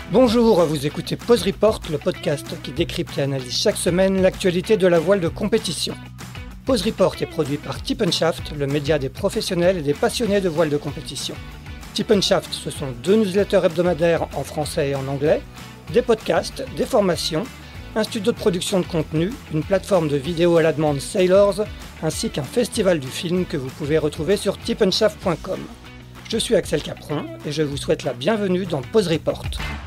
Bonjour, vous écoutez Pause Report, le podcast qui décrypte et analyse chaque semaine l'actualité de la voile de compétition. Pause Report est produit par Tip & Shaft, le média des professionnels et des passionnés de voile de compétition. Tip & Shaft, ce sont 2 newsletters hebdomadaires en français et en anglais, des podcasts, des formations, un studio de production de contenu, une plateforme de vidéo à la demande Sailors, ainsi qu'un festival du film que vous pouvez retrouver sur tipandshaft.com. Je suis Axel Capron et je vous souhaite la bienvenue dans Pause Report.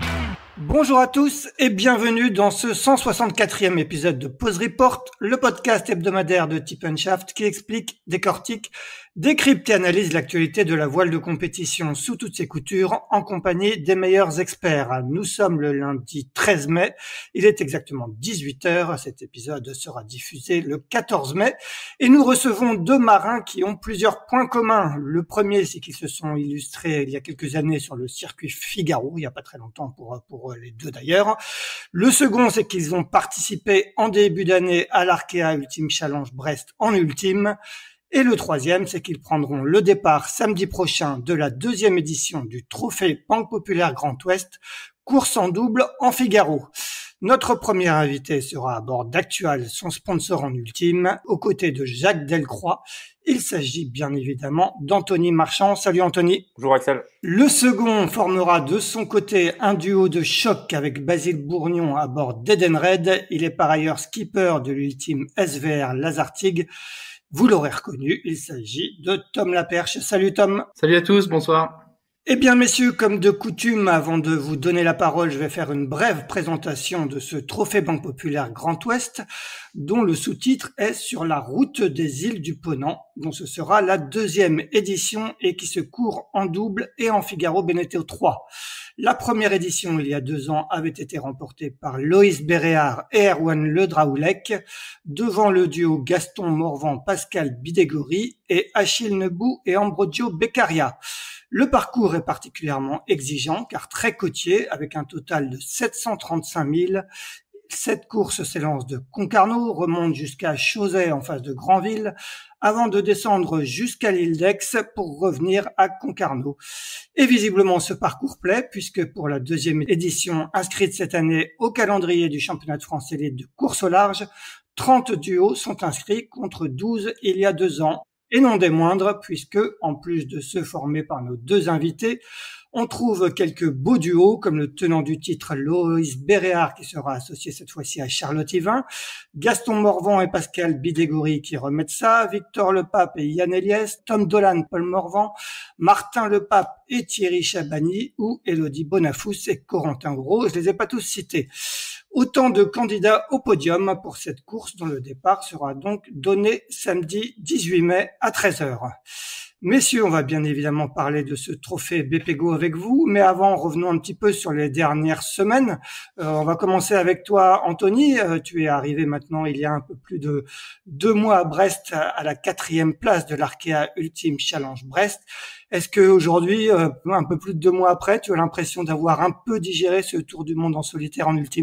Bonjour à tous et bienvenue dans ce 164e épisode de Pause Report, le podcast hebdomadaire de Tip & Shaft qui explique, décortique, décrypte et analyse l'actualité de la voile de compétition sous toutes ses coutures en compagnie des meilleurs experts. Nous sommes le lundi 13 mai, il est exactement 18h, cet épisode sera diffusé le 14 mai et nous recevons 2 marins qui ont plusieurs points communs. Le premier, c'est qu'ils se sont illustrés il y a quelques années sur le circuit Figaro, il n'y a pas très longtemps pour les 2 d'ailleurs. Le second, c'est qu'ils ont participé en début d'année à l'Arkea Ultime Challenge Brest en ultime. Et le troisième, c'est qu'ils prendront le départ samedi prochain de la 2e édition du Trophée Banque Populaire Grand Ouest, course en double en Figaro. Notre premier invité sera à bord d'Actual, son sponsor en ultime, aux côtés de Jacques Delcroix. Il s'agit bien évidemment d'Anthony Marchand. Salut Anthony. Bonjour Axel. Le second formera de son côté un duo de choc avec Basile Bourgnon à bord d'Edenred. Il est par ailleurs skipper de l'ultime SVR Lazartigue. Vous l'aurez reconnu, il s'agit de Tom Laperche. Salut Tom. Salut à tous, bonsoir. Eh bien messieurs, comme de coutume, avant de vous donner la parole, je vais faire une brève présentation de ce Trophée Banque Populaire Grand Ouest, dont le sous-titre est Sur la route des îles du Ponant, dont ce sera la 2e édition et qui se court en double et en Figaro Beneteau 3. La première édition, il y a 2 ans, avait été remportée par Loïs Béréard et Erwan Le Draoulec, devant le duo Gaston Morvan-Pascal Bidégory et Achille Nebou et Ambrogio Beccaria. Le parcours est particulièrement exigeant car très côtier avec un total de 735 milles. Cette course s'élance de Concarneau, remonte jusqu'à Chauzet en face de Granville, avant de descendre jusqu'à l'île d'Aix pour revenir à Concarneau. Et visiblement ce parcours plaît puisque pour la 2e édition inscrite cette année au calendrier du championnat de France élite de course au large, 30 duos sont inscrits contre 12 il y a 2 ans. Et non des moindres, puisque, en plus de ceux formés par nos 2 invités, on trouve quelques beaux duos, comme le tenant du titre Loïs Béréard, qui sera associé cette fois-ci à Charlotte Yvain, Gaston Morvan et Pascal Bidégory qui remettent ça, Victor Lepape et Yann Eliès, Tom Dolan, Paul Morvan, Martin Lepape et Thierry Chabani, ou Élodie Bonafous et Corentin Gros. Je les ai pas tous cités. Autant de candidats au podium pour cette course dont le départ sera donc donné samedi 18 mai à 13h. Messieurs, on va bien évidemment parler de ce trophée BPGO avec vous, mais avant, revenons un petit peu sur les dernières semaines. On va commencer avec toi, Anthony. Tu es arrivé maintenant il y a un peu plus de 2 mois à Brest, à la 4e place de l'Arkea Ultime Challenge Brest. Est-ce que aujourd'hui, un peu plus de 2 mois après, tu as l'impression d'avoir un peu digéré ce tour du monde en solitaire en ultime ?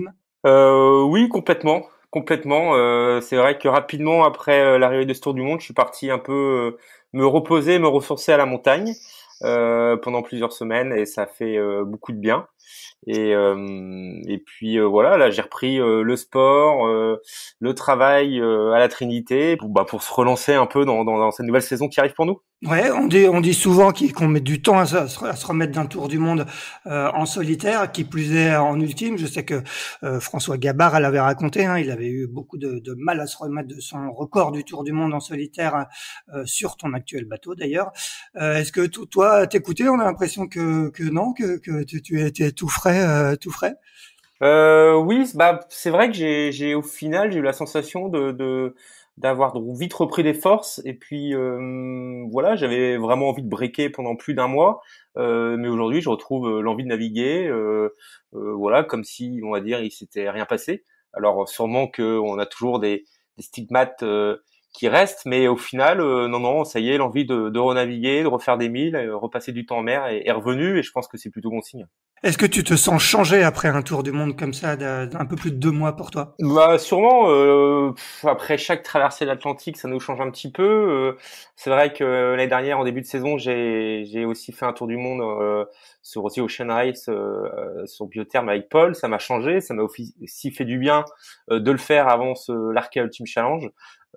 Oui, complètement. C'est vrai que rapidement après l'arrivée de ce Tour du Monde, je suis parti un peu me reposer, me ressourcer à la montagne pendant plusieurs semaines et ça fait beaucoup de bien. Et puis voilà, là j'ai repris le sport, le travail à la Trinité pour se relancer un peu dans cette nouvelle saison qui arrive pour nous. Ouais, on dit souvent qu'on met du temps à se remettre d'un tour du monde en solitaire, qui plus est en ultime. Je sais que François Gabard, elle avait raconté, il avait eu beaucoup de mal à se remettre de son record du tour du monde en solitaire sur ton actuel bateau d'ailleurs. Est-ce que toi, t'écoutais, on a l'impression que non, que tu étais tout frais, tout frais. Oui, c'est vrai que j'ai au final j'ai eu la sensation d'avoir vite repris des forces et puis voilà, j'avais vraiment envie de breaker pendant plus d'1 mois, mais aujourd'hui je retrouve l'envie de naviguer, voilà, comme si on va dire il s'était rien passé. Alors sûrement que on a toujours des stigmates qui restent, mais au final non, ça y est, l'envie de renaviguer, de refaire des milles, repasser du temps en mer est revenu et je pense que c'est plutôt bon signe. Est-ce que tu te sens changé après un tour du monde comme ça, d'un peu plus de 2 mois pour toi? Bah sûrement. Après chaque traversée de l'Atlantique, ça nous change un petit peu. C'est vrai que l'année dernière, en début de saison, j'ai aussi fait un tour du monde sur aussi Ocean Race sur biotherme avec Paul. Ça m'a changé, ça m'a aussi fait du bien de le faire avant l'Arkea Ultimate Challenge.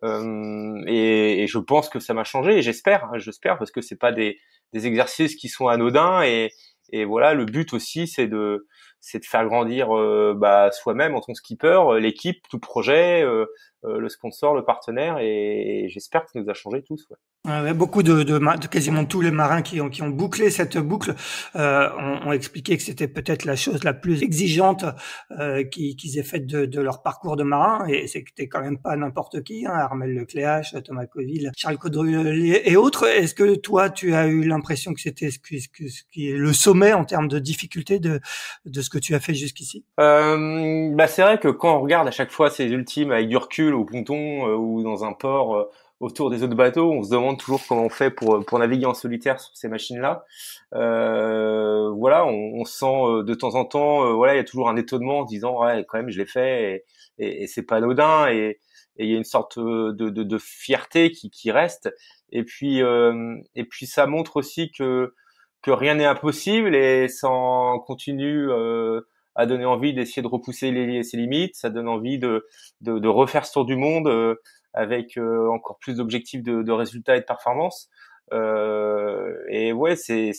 Et je pense que ça m'a changé et j'espère parce que c'est pas des exercices qui sont anodins et voilà, le but aussi c'est de faire grandir soi-même en tant que skipper, l'équipe, tout projet, le sponsor, le partenaire et j'espère que ça nous a changé tous. Ouais. Ouais, beaucoup de quasiment tous les marins qui ont bouclé cette boucle ont expliqué que c'était peut-être la chose la plus exigeante qu'ils aient faite de leur parcours de marin, et c'était quand même pas n'importe qui, hein, Armel Lecléache, Thomas Coville, Charles Caudrelier et autres. Est-ce que toi tu as eu l'impression que c'était ce qui est le sommet en termes de difficulté de ce que tu as fait jusqu'ici? C'est vrai que quand on regarde à chaque fois ces ultimes avec du recul au ponton ou dans un port autour des autres bateaux, on se demande toujours comment on fait pour naviguer en solitaire sur ces machines-là. Voilà, on sent de temps en temps, voilà, il y a toujours un étonnement en se disant ouais, quand même, je l'ai fait et c'est pas anodin et il y a une sorte de fierté qui reste. Et puis ça montre aussi que rien n'est impossible et ça en continue à donner envie d'essayer de repousser ses limites. Ça donne envie de refaire ce tour du monde avec encore plus d'objectifs de résultats et de performance. Et ouais,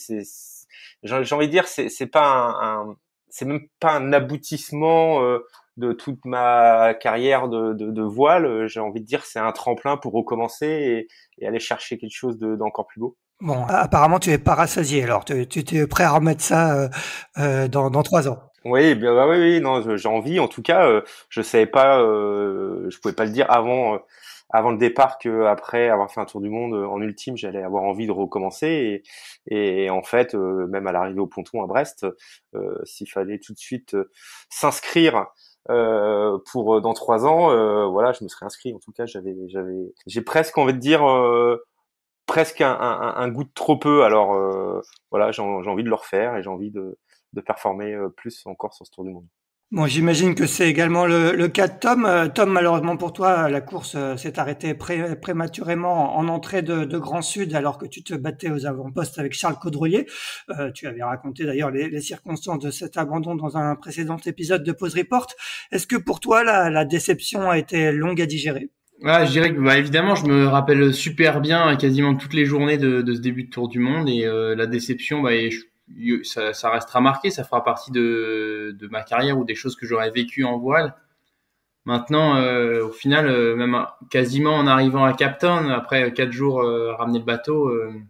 j'ai envie de dire, c'est pas c'est même pas un aboutissement de toute ma carrière de voile. J'ai envie de dire, c'est un tremplin pour recommencer et aller chercher quelque chose d'encore plus beau. Bon, apparemment tu es pas rassasié, alors tu es prêt à remettre ça dans 3 ans. Oui, oui, oui, non, j'ai envie. En tout cas, je savais pas, je pouvais pas le dire avant le départ que après avoir fait un tour du monde en ultime, j'allais avoir envie de recommencer. Et en fait, même à l'arrivée au ponton à Brest, s'il fallait tout de suite s'inscrire pour dans 3 ans, voilà, je me serais inscrit. En tout cas, j'ai presque envie de dire presque un goût de trop peu. Alors voilà, j'ai envie de le refaire et j'ai envie de performer plus encore sur ce Tour du Monde. Bon, j'imagine que c'est également le cas de Tom. Tom, malheureusement pour toi, la course s'est arrêtée prématurément en entrée de Grand Sud alors que tu te battais aux avant-postes avec Charles Caudrelier. Tu avais raconté d'ailleurs les circonstances de cet abandon dans un précédent épisode de Pause Report. Est-ce que pour toi, la déception a été longue à digérer? Ouais, je dirais que évidemment, je me rappelle super bien quasiment toutes les journées de ce début de Tour du Monde et la déception, ça restera marqué, ça fera partie de ma carrière ou des choses que j'aurais vécues en voile. Maintenant, au final, même quasiment en arrivant à Cape Town, après 4 jours ramener le bateau,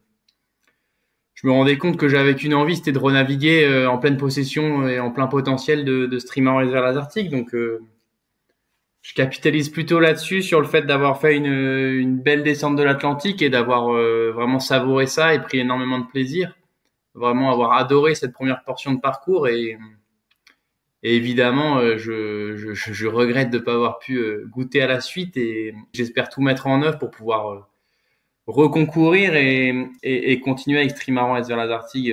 je me rendais compte que j'avais qu'une envie, c'était de renaviguer en pleine possession et en plein potentiel de Streamer Réserve Arctique. Donc je capitalise plutôt là-dessus, sur le fait d'avoir fait une belle descente de l'Atlantique et d'avoir vraiment savouré ça et pris énormément de plaisir. Vraiment avoir adoré cette première portion de parcours et évidemment, je regrette de ne pas avoir pu goûter à la suite et j'espère tout mettre en œuvre pour pouvoir reconcourir et continuer avec Trimaran et vers l'Arctique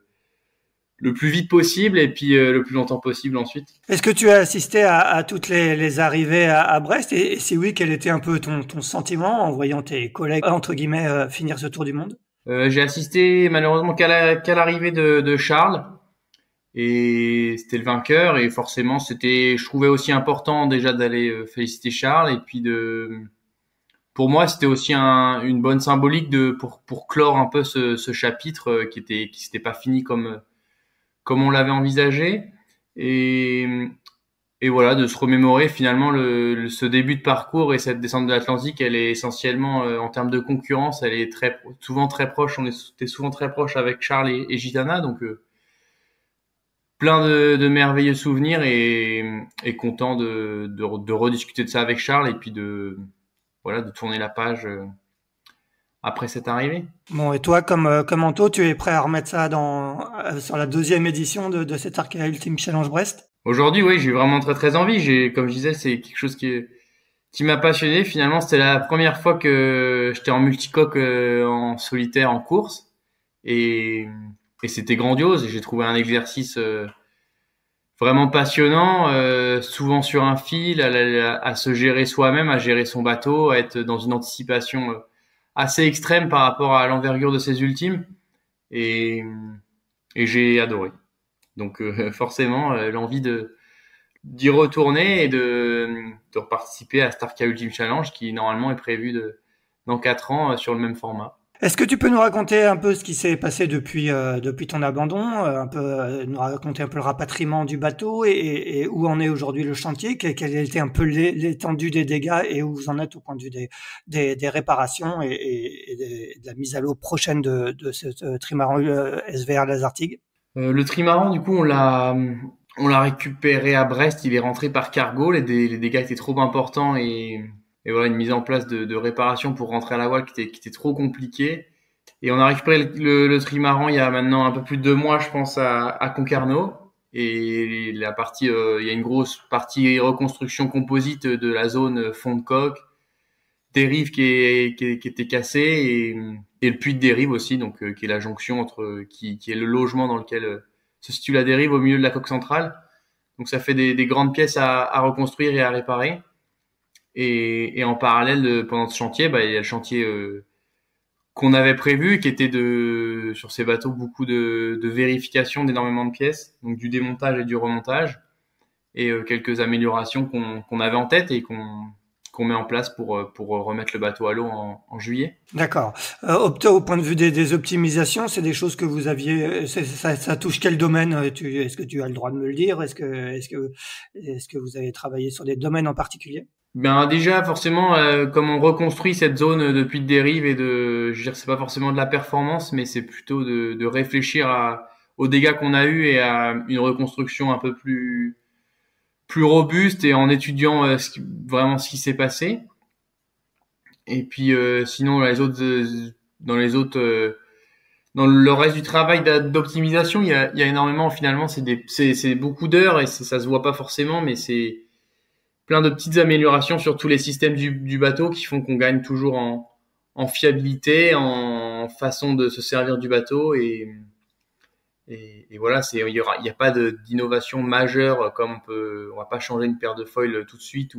le plus vite possible et puis le plus longtemps possible ensuite. Est-ce que tu as assisté à toutes les arrivées à Brest, et si oui, quel était un peu ton sentiment en voyant tes collègues, entre guillemets, finir ce tour du monde? J'ai assisté malheureusement qu'à l'arrivée de Charles et c'était le vainqueur et forcément je trouvais aussi important déjà d'aller féliciter Charles et puis pour moi c'était aussi une bonne symbolique pour clore un peu ce chapitre qui s'était pas fini comme on l'avait envisagé et voilà, de se remémorer finalement ce début de parcours et cette descente de l'Atlantique, elle est essentiellement en termes de concurrence, elle est souvent très proche. Était souvent très proche avec Charles et Gitana, donc plein de merveilleux souvenirs et content de rediscuter de ça avec Charles et puis de tourner la page après cette arrivée. Bon, et toi, comme Anto, tu es prêt à remettre ça sur la 2e édition de cet Arkea Ultimate Challenge Brest? Aujourd'hui, oui, j'ai vraiment très très envie. Comme je disais, c'est quelque chose qui m'a passionné. Finalement, c'était la première fois que j'étais en multicoque en solitaire en course et c'était grandiose. Et j'ai trouvé un exercice vraiment passionnant, souvent sur un fil, à se gérer soi-même, à gérer son bateau, à être dans une anticipation assez extrême par rapport à l'envergure de ses ultimes. Et, et j'ai adoré. Donc forcément, l'envie d'y retourner et de participer à Starka Ultimate Challenge qui normalement est prévu dans 4 ans sur le même format. Est-ce que tu peux nous raconter un peu ce qui s'est passé depuis ton abandon, nous raconter un peu le rapatriement du bateau et où en est aujourd'hui le chantier, quelle était un peu l'étendue des dégâts et où vous en êtes au point de vue des réparations et de la mise à l'eau prochaine de ce trimaran SVR Lazartigue? Le trimaran, du coup, on l'a récupéré à Brest. Il est rentré par cargo. Les dégâts étaient trop importants et voilà, une mise en place de réparation pour rentrer à la voile qui était trop compliquée. Et on a récupéré le trimaran il y a maintenant un peu plus de 2 mois, je pense, à Concarneau. Et la partie, il y a une grosse partie reconstruction composite de la zone fond de coque, dérive qui était cassée et le puits de dérive aussi, donc qui est la jonction entre qui est le logement dans lequel se situe la dérive au milieu de la coque centrale. Donc ça fait des grandes pièces à reconstruire et à réparer. Et en parallèle pendant ce chantier, il y a le chantier qu'on avait prévu, qui était sur ces bateaux beaucoup de vérification d'énormément de pièces, donc du démontage et du remontage, et quelques améliorations qu'on avait en tête et qu'on met en place pour remettre le bateau à l'eau en juillet. D'accord. Au point de vue des optimisations, c'est des choses que vous aviez. Ça touche quel domaine? Est-ce que tu as le droit de me le dire? Est-ce que vous avez travaillé sur des domaines en particulier? Ben déjà forcément, comme on reconstruit cette zone de puits de dérive je veux dire, c'est pas forcément de la performance, mais c'est plutôt de réfléchir aux dégâts qu'on a eus et à une reconstruction un peu plus robuste et en étudiant vraiment ce qui s'est passé. Et puis sinon dans le reste du travail d'optimisation, il y a énormément finalement, c'est beaucoup d'heures et ça se voit pas forcément, mais c'est plein de petites améliorations sur tous les systèmes du bateau qui font qu'on gagne toujours en fiabilité, en façon de se servir du bateau et voilà, il y a pas d'innovation majeure comme on va pas changer une paire de foils tout de suite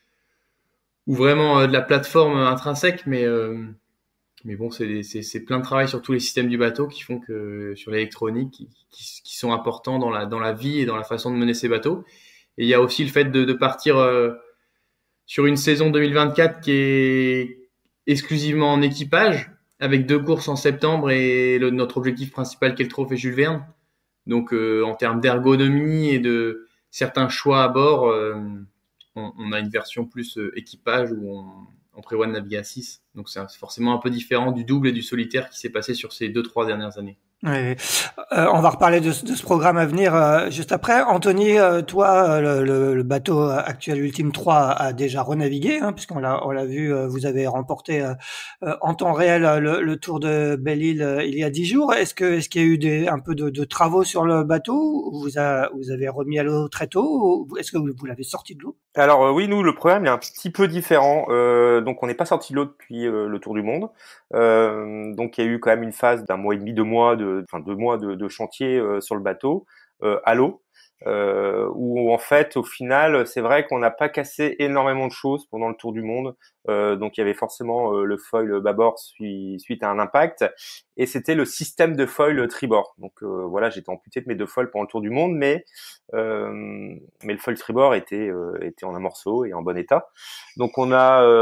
ou vraiment de la plateforme intrinsèque, mais bon, c'est plein de travail sur tous les systèmes du bateau qui font que sur l'électronique qui sont importants dans la vie et dans la façon de mener ces bateaux. Et il y a aussi le fait de partir sur une saison 2024 qui est exclusivement en équipage, avec 2 courses en septembre et notre objectif principal qui est le trophée Jules Verne. Donc en termes d'ergonomie et de certains choix à bord, on a une version plus équipage où on prévoit de naviguer à 6. Donc c'est forcément un peu différent du double et du solitaire qui s'est passé sur ces 2-3 dernières années. Oui. On va reparler de ce programme à venir juste après. Anthony, toi, le bateau actuel Ultime 3 a déjà renavigué, hein, puisqu'on l'a vu, vous avez remporté en temps réel le Tour de Belle-Île il y a 10 jours. Est-ce qu'il y a eu un peu de travaux sur le bateau? Vous avez remis à l'eau très tôt? Ou est-ce que vous l'avez sorti de l'eau? Alors oui, nous le programme est un petit peu différent. Donc on n'est pas sorti de l'eau depuis le Tour du Monde. Donc il y a eu quand même une phase d'un mois et demi, 2 mois, 2 mois de chantier sur le bateau à l'eau, où en fait au final c'est vrai qu'on n'a pas cassé énormément de choses pendant le Tour du Monde. Donc il y avait forcément le foil bâbord suite à un impact, et c'était le système de foil tribord. Donc voilà, j'étais amputé de mes 2 foils pendant le Tour du Monde, mais le foil tribord était en un morceau et en bon état. Donc on est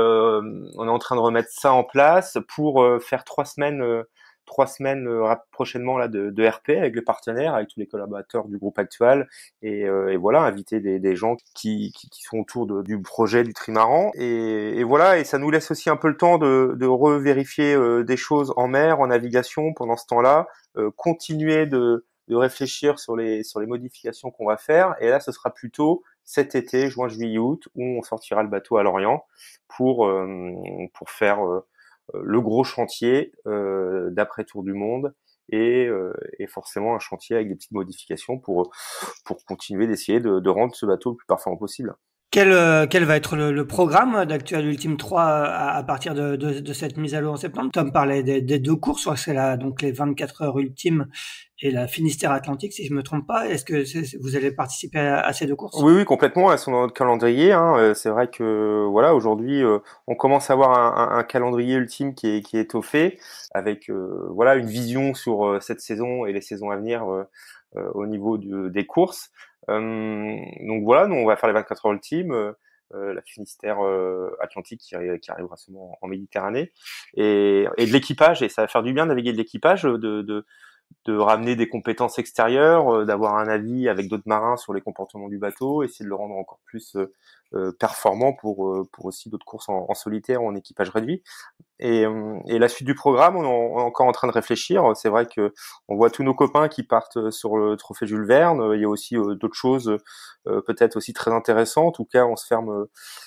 en train de remettre ça en place pour faire 3 semaines prochainement là de RP avec le partenaire, avec tous les collaborateurs du groupe actuel et voilà, inviter des gens qui sont autour du projet du trimaran et voilà, et ça nous laisse aussi un peu le temps de revérifier des choses en mer, en navigation pendant ce temps-là, continuer de réfléchir sur les modifications qu'on va faire, et là ce sera plutôt cet été, juin, juillet, août, où on sortira le bateau à Lorient pour faire le gros chantier d'après Tour du Monde et forcément un chantier avec des petites modifications pour continuer d'essayer de rendre ce bateau le plus performant possible. Quel va être le programme d'Actuel Ultime 3 à partir de cette mise à l'eau en septembre? Tom parlait des deux courses, soit c'est donc les 24 heures ultimes et la Finistère Atlantique, si je me trompe pas. Est-ce que vous allez participer à ces deux courses? Oui, complètement. Elles sont dans notre calendrier, hein. C'est vrai que voilà, aujourd'hui, on commence à avoir un calendrier ultime qui est étoffé, avec voilà une vision sur cette saison et les saisons à venir au niveau des courses. Donc voilà, nous on va faire les 24 heures ultimes, la Finistère Atlantique qui arrivera seulement en Méditerranée, et de l'équipage, et ça va faire du bien de naviguer de l'équipage, de ramener des compétences extérieures, d'avoir un avis avec d'autres marins sur les comportements du bateau, essayer de le rendre encore plus performant pour aussi d'autres courses en solitaire ou en équipage réduit. Et la suite du programme, on est encore en train de réfléchir. C'est vrai que on voit tous nos copains qui partent sur le trophée Jules Verne. Il y a aussi d'autres choses peut-être aussi très intéressantes. En tout cas, on se ferme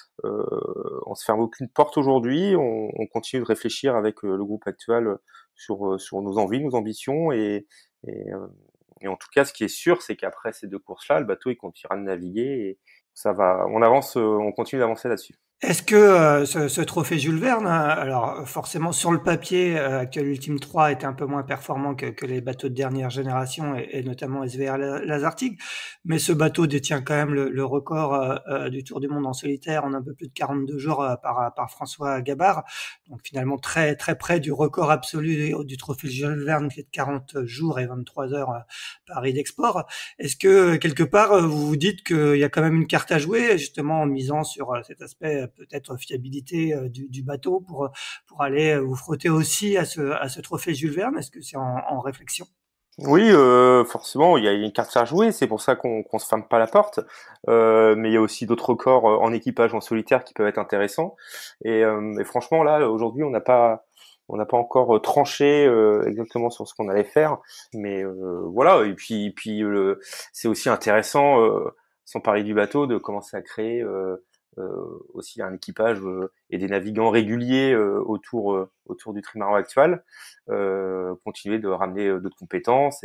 aucune porte aujourd'hui. On continue de réfléchir avec le groupe actuel sur nos envies, nos ambitions, et en tout cas, ce qui est sûr, c'est qu'après ces deux courses-là, le bateau il continuera de naviguer, et ça va. On avance, on continue d'avancer là-dessus. Est-ce que ce trophée Jules Verne, alors forcément sur le papier, Actuel Ultime 3 était un peu moins performant que les bateaux de dernière génération et notamment SVR Lazartigue, mais ce bateau détient quand même le record du Tour du Monde en solitaire en un peu plus de 42 jours par François Gabard, donc finalement très très près du record absolu du trophée Jules Verne qui est de 40 jours et 23 heures par d'export. Est-ce que quelque part vous vous dites qu'il y a quand même une carte à jouer justement en misant sur cet aspect peut-être fiabilité du bateau pour aller vous frotter aussi à ce trophée Jules Verne? Est-ce que c'est en réflexion? Oui, forcément, il y a une carte à jouer. C'est pour ça qu'on se ferme pas la porte. Mais il y a aussi d'autres records en équipage, en solitaire, qui peuvent être intéressants. Et franchement, là, aujourd'hui, on n'a pas encore tranché exactement sur ce qu'on allait faire. Mais voilà. Et puis, c'est aussi intéressant, sans parler du bateau, de commencer à créer aussi un équipage et des navigants réguliers autour du trimaran actuel, continuer de ramener d'autres compétences,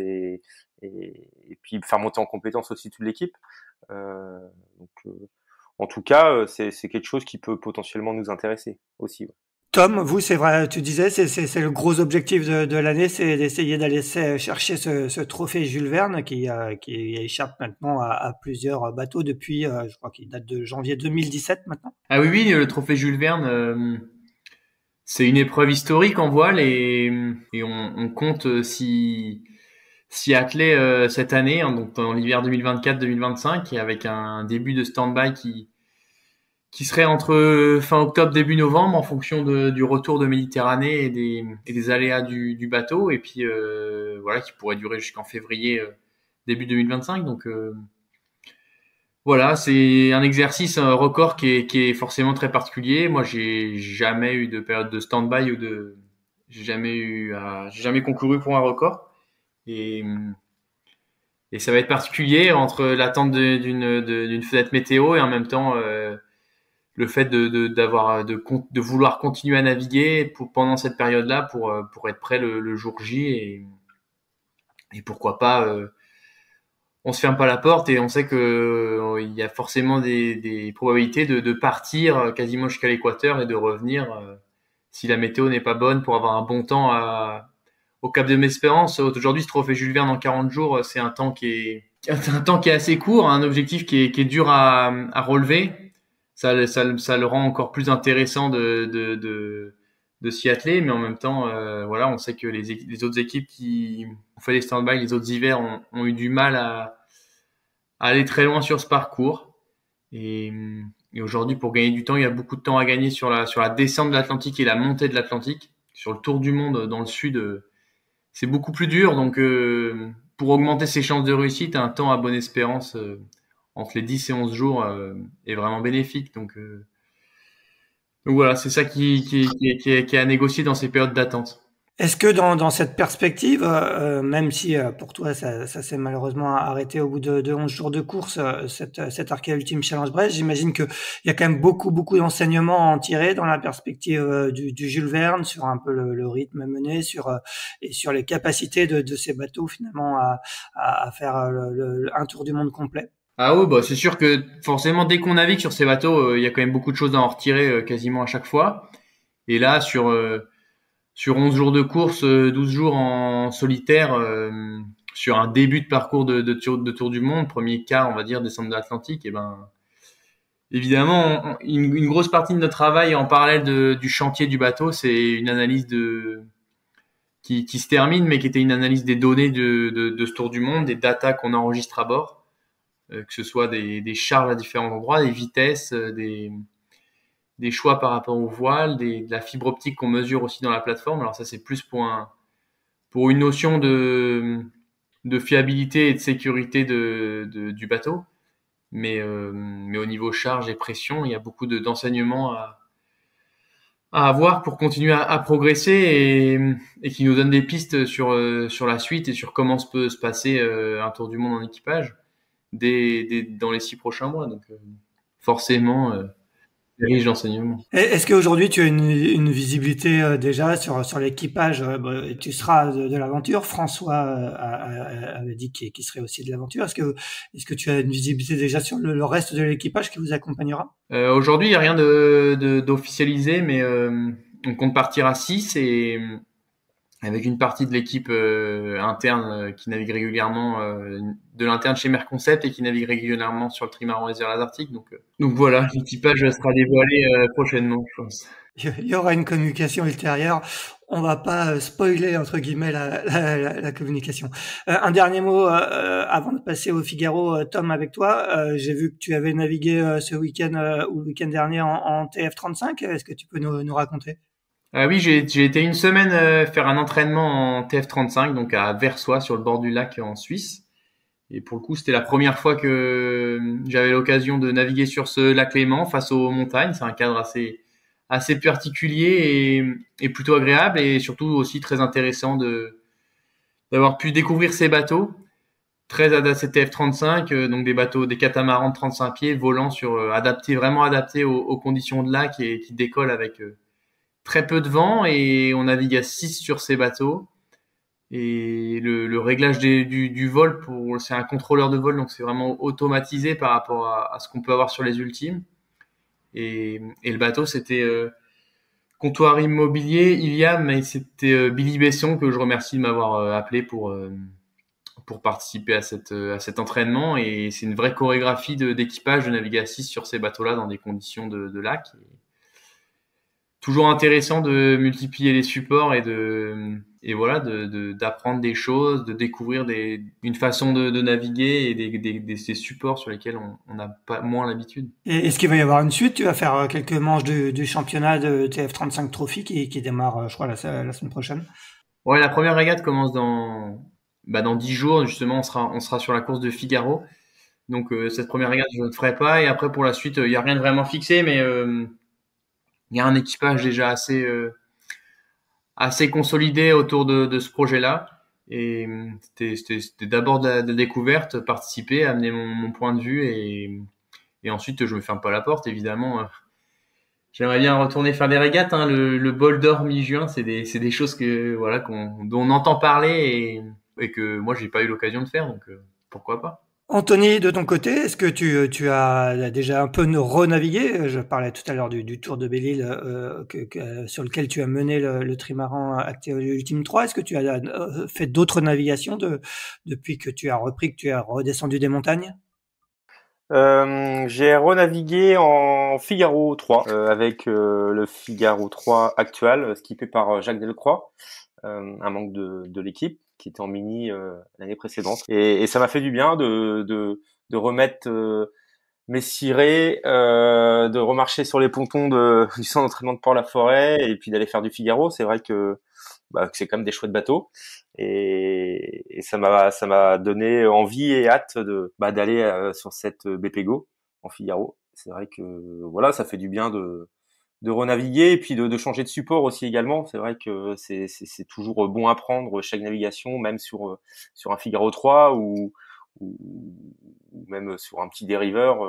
et puis faire monter en compétences aussi toute l'équipe. Donc en tout cas, c'est quelque chose qui peut potentiellement nous intéresser aussi. Ouais. Tom, vous, c'est vrai, tu disais, c'est le gros objectif de l'année, c'est d'essayer d'aller chercher ce trophée Jules Verne qui échappe maintenant à plusieurs bateaux depuis, je crois qu'il date de janvier 2017 maintenant. Ah oui, le trophée Jules Verne, c'est une épreuve historique en voile, et on compte s'y atteler cette année, hein, donc dans l'hiver 2024-2025, et avec un début de stand-by qui serait entre fin octobre, début novembre, en fonction du retour de Méditerranée et des aléas du bateau, et puis voilà, qui pourrait durer jusqu'en février, début 2025. Donc voilà, c'est un exercice, un record qui est forcément très particulier. Moi, j'ai jamais eu de période de stand-by j'ai jamais concouru pour un record, et ça va être particulier entre l'attente d'une fenêtre météo et en même temps le fait de vouloir continuer à naviguer pendant cette période-là pour être prêt le jour J, et pourquoi pas, on se ferme pas la porte, et on sait que il y a forcément des probabilités de partir quasiment jusqu'à l'équateur et de revenir si la météo n'est pas bonne, pour avoir un bon temps au Cap de Espérance. Aujourd'hui, ce trophée Jules Verne en 40 jours, c'est un temps qui est assez court, un objectif qui est dur à relever. Ça le rend encore plus intéressant de s'y atteler, mais en même temps, voilà, on sait que les autres équipes qui ont fait les stand-by les autres hivers ont eu du mal à aller très loin sur ce parcours. Et aujourd'hui, pour gagner du temps, il y a beaucoup de temps à gagner sur la descente de l'Atlantique et la montée de l'Atlantique. Sur le tour du monde dans le sud, c'est beaucoup plus dur. Donc, pour augmenter ses chances de réussite, un temps à bonne espérance entre les 10 et 11 jours est vraiment bénéfique. Donc voilà, c'est ça qui est à négocier dans ces périodes d'attente. Est-ce que dans cette perspective, même si pour toi ça s'est malheureusement arrêté au bout de 11 jours de course, cette Arkea Ultime Challenge Brest, j'imagine que il y a quand même beaucoup d'enseignements à en tirer dans la perspective du Jules Verne, sur un peu le rythme mené, et sur les capacités de ces bateaux finalement à faire un tour du monde complet. Ah oui, bah c'est sûr que forcément dès qu'on navigue sur ces bateaux, il y a quand même beaucoup de choses à en retirer quasiment à chaque fois. Et là sur 11 jours de course, 12 jours en solitaire, sur un début de parcours de tour du monde, premier quart, on va dire, descendre de l'Atlantique, et ben évidemment, une grosse partie de notre travail en parallèle du chantier du bateau, c'est une analyse qui se termine, mais qui était une analyse des données de ce tour du monde, des datas qu'on enregistre à bord, que ce soit des charges à différents endroits, des vitesses, des choix par rapport aux voiles, de la fibre optique qu'on mesure aussi dans la plateforme. Alors ça, c'est plus pour une notion de fiabilité et de sécurité du bateau. Mais au niveau charge et pression, il y a beaucoup d'enseignements à avoir pour continuer à progresser et qui nous donne des pistes sur la suite et sur comment peut se passer un tour du monde en équipage dans les 6 prochains mois. Donc forcément, riche d'enseignements. Est-ce qu'aujourd'hui tu as une visibilité déjà sur l'équipage? Tu seras de l'aventure. François avait dit qu'il serait aussi de l'aventure. Est-ce que tu as une visibilité déjà sur le reste de l'équipage qui vous accompagnera? Aujourd'hui, il n'y a rien d'officialisé, mais on compte partir à 6 et avec une partie de l'équipe interne qui navigue régulièrement de l'interne chez Merconcept et qui navigue régulièrement sur le trimaran des Aires Arctiques. Donc voilà, l'équipage sera dévoilé prochainement, je pense. Il y aura une communication ultérieure. On va pas spoiler entre guillemets la communication. Un dernier mot avant de passer au Figaro, Tom, avec toi. J'ai vu que tu avais navigué ce week-end ou le week-end dernier en TF35. Est-ce que tu peux nous raconter? Oui, j'ai été une semaine faire un entraînement en TF35, donc à Versoix, sur le bord du lac en Suisse. Et pour le coup, c'était la première fois que j'avais l'occasion de naviguer sur ce lac Léman face aux montagnes. C'est un cadre assez particulier et plutôt agréable, et surtout aussi très intéressant d'avoir pu découvrir ces bateaux très adaptés TF35, donc des catamarans de 35 pieds volant vraiment adaptés aux conditions de lac et qui décollent avec très peu de vent, et on navigue à 6 sur ces bateaux. Et le réglage du vol, c'est un contrôleur de vol, donc c'est vraiment automatisé par rapport à ce qu'on peut avoir sur les ultimes. Et le bateau, c'était comptoir immobilier Iliam, et c'était Billy Besson, que je remercie de m'avoir appelé pour participer à cet entraînement. Et c'est une vraie chorégraphie d'équipage de naviguer à 6 sur ces bateaux-là dans des conditions de lac. Toujours intéressant de multiplier les supports et voilà, d'apprendre des choses, de découvrir une façon de naviguer et des supports sur lesquels on n'a pas moins l'habitude. Et est-ce qu'il va y avoir une suite? Tu vas faire quelques manches du championnat de TF35 Trophy qui démarre, je crois, la semaine prochaine. Ouais, la première régate commence dans 10 jours, justement, on sera sur la course de Figaro. Donc cette première régate, je ne ferai pas. Et après, pour la suite, il n'y a rien de vraiment fixé, mais il y a un équipage déjà assez consolidé autour de ce projet-là. Et c'était d'abord de la découverte, participer, amener mon point de vue, et ensuite je me ferme pas la porte, évidemment. J'aimerais bien retourner faire des régates, hein. Le bol d'or mi-juin, c'est des choses voilà dont on entend parler et que moi j'ai pas eu l'occasion de faire, donc pourquoi pas. Anthony, de ton côté, est-ce que tu as déjà un peu renavigué? Je parlais tout à l'heure du Tour de Belle-Île sur lequel tu as mené le trimaran Actéo Ultime 3. Est-ce que tu as fait d'autres navigations depuis que tu as repris, que tu as redescendu des montagnes? J'ai renavigué en Figaro 3 avec le Figaro 3 actuel, skippé par Jacques Delcroix, un membre de l'équipe qui était en mini l'année précédente, et ça m'a fait du bien de remettre mes cirés, de remarcher sur les pontons du centre d'entraînement de Port-la-Forêt, et puis d'aller faire du Figaro. C'est vrai que c'est quand même des chouettes bateaux, et ça m'a donné envie et hâte d'aller sur cette BPGO en Figaro. C'est vrai que voilà, ça fait du bien de renaviguer, et puis de changer de support aussi également. C'est vrai que c'est toujours bon à prendre chaque navigation, même sur un Figaro 3 ou même sur un petit dériveur.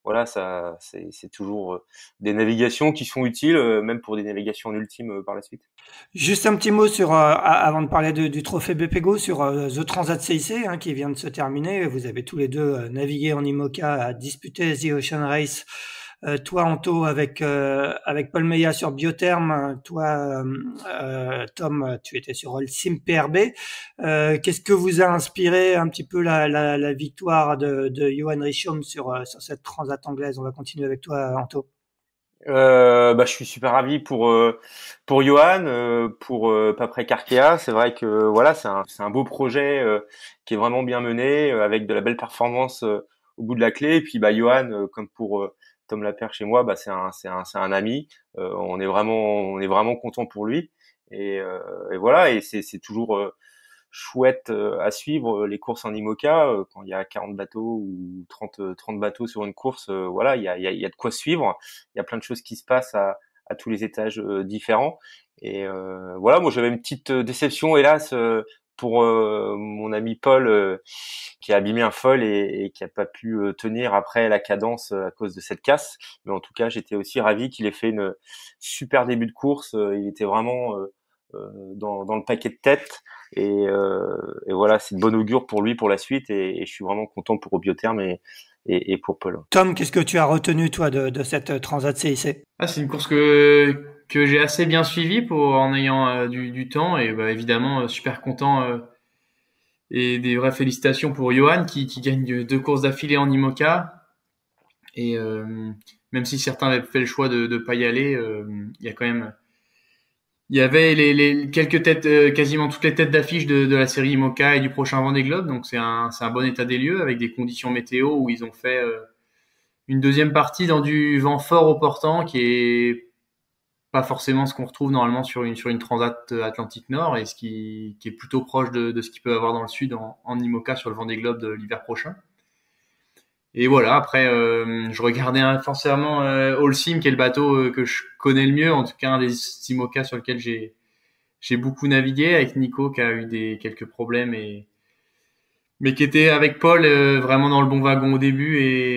voilà, ça, c'est toujours des navigations qui sont utiles, même pour des navigations en ultime par la suite. Juste un petit mot sur, avant de parler du trophée BPGO, sur The Transat CIC hein, qui vient de se terminer. Vous avez tous les deux navigué en IMOCA, à disputer The Ocean Race. Toi, Anto, avec Paul Meillat sur Biotherm, toi, Tom, tu étais sur Holcim PRB. Qu'est-ce que vous a inspiré un petit peu la victoire de Johan Richomme sur cette transat anglaise? On va continuer avec toi, Anto. Je suis super ravi pour Johan, pour Paprec Arkea. C'est vrai que voilà, c'est un beau projet qui est vraiment bien mené, avec de la belle performance au bout de la clé. Et puis Johan, comme pour Tom Laperche chez moi, c'est un ami. On est vraiment content pour lui. Et voilà, et c'est toujours chouette à suivre les courses en IMOCA quand il y a 40 bateaux ou 30 bateaux sur une course. Voilà, il y a de quoi suivre. Il y a plein de choses qui se passent à tous les étages différents. Et voilà, moi j'avais une petite déception, hélas, pour mon ami Paul qui a abîmé un foil et qui a pas pu tenir après la cadence à cause de cette casse. Mais en tout cas, j'étais aussi ravi qu'il ait fait une super début de course. Il était vraiment dans le paquet de tête et voilà, c'est de bon augure pour lui pour la suite et je suis vraiment content pour Biotherm et pour Paul. Tom, qu'est-ce que tu as retenu toi de cette Transat CIC? C'est une course que j'ai assez bien suivie en ayant du temps et évidemment super content et des vraies félicitations pour Johan qui gagne 2 courses d'affilée en IMOCA et même si certains avaient fait le choix de pas y aller, il y avait les quelques têtes, quasiment toutes les têtes d'affiche de la série IMOCA et du prochain Vendée Globe. Donc c'est un bon état des lieux avec des conditions météo où ils ont fait une deuxième partie dans du vent fort au portant qui est pas forcément ce qu'on retrouve normalement sur une transat Atlantique Nord et qui est plutôt proche de ce qu'il peut avoir dans le sud en IMOCA sur le Vendée Globe de l'hiver prochain. Et voilà, après, je regardais forcément Holcim, qui est le bateau que je connais le mieux, en tout cas un des IMOCA sur lequel j'ai beaucoup navigué, avec Nico qui a eu quelques problèmes, mais qui était avec Paul vraiment dans le bon wagon au début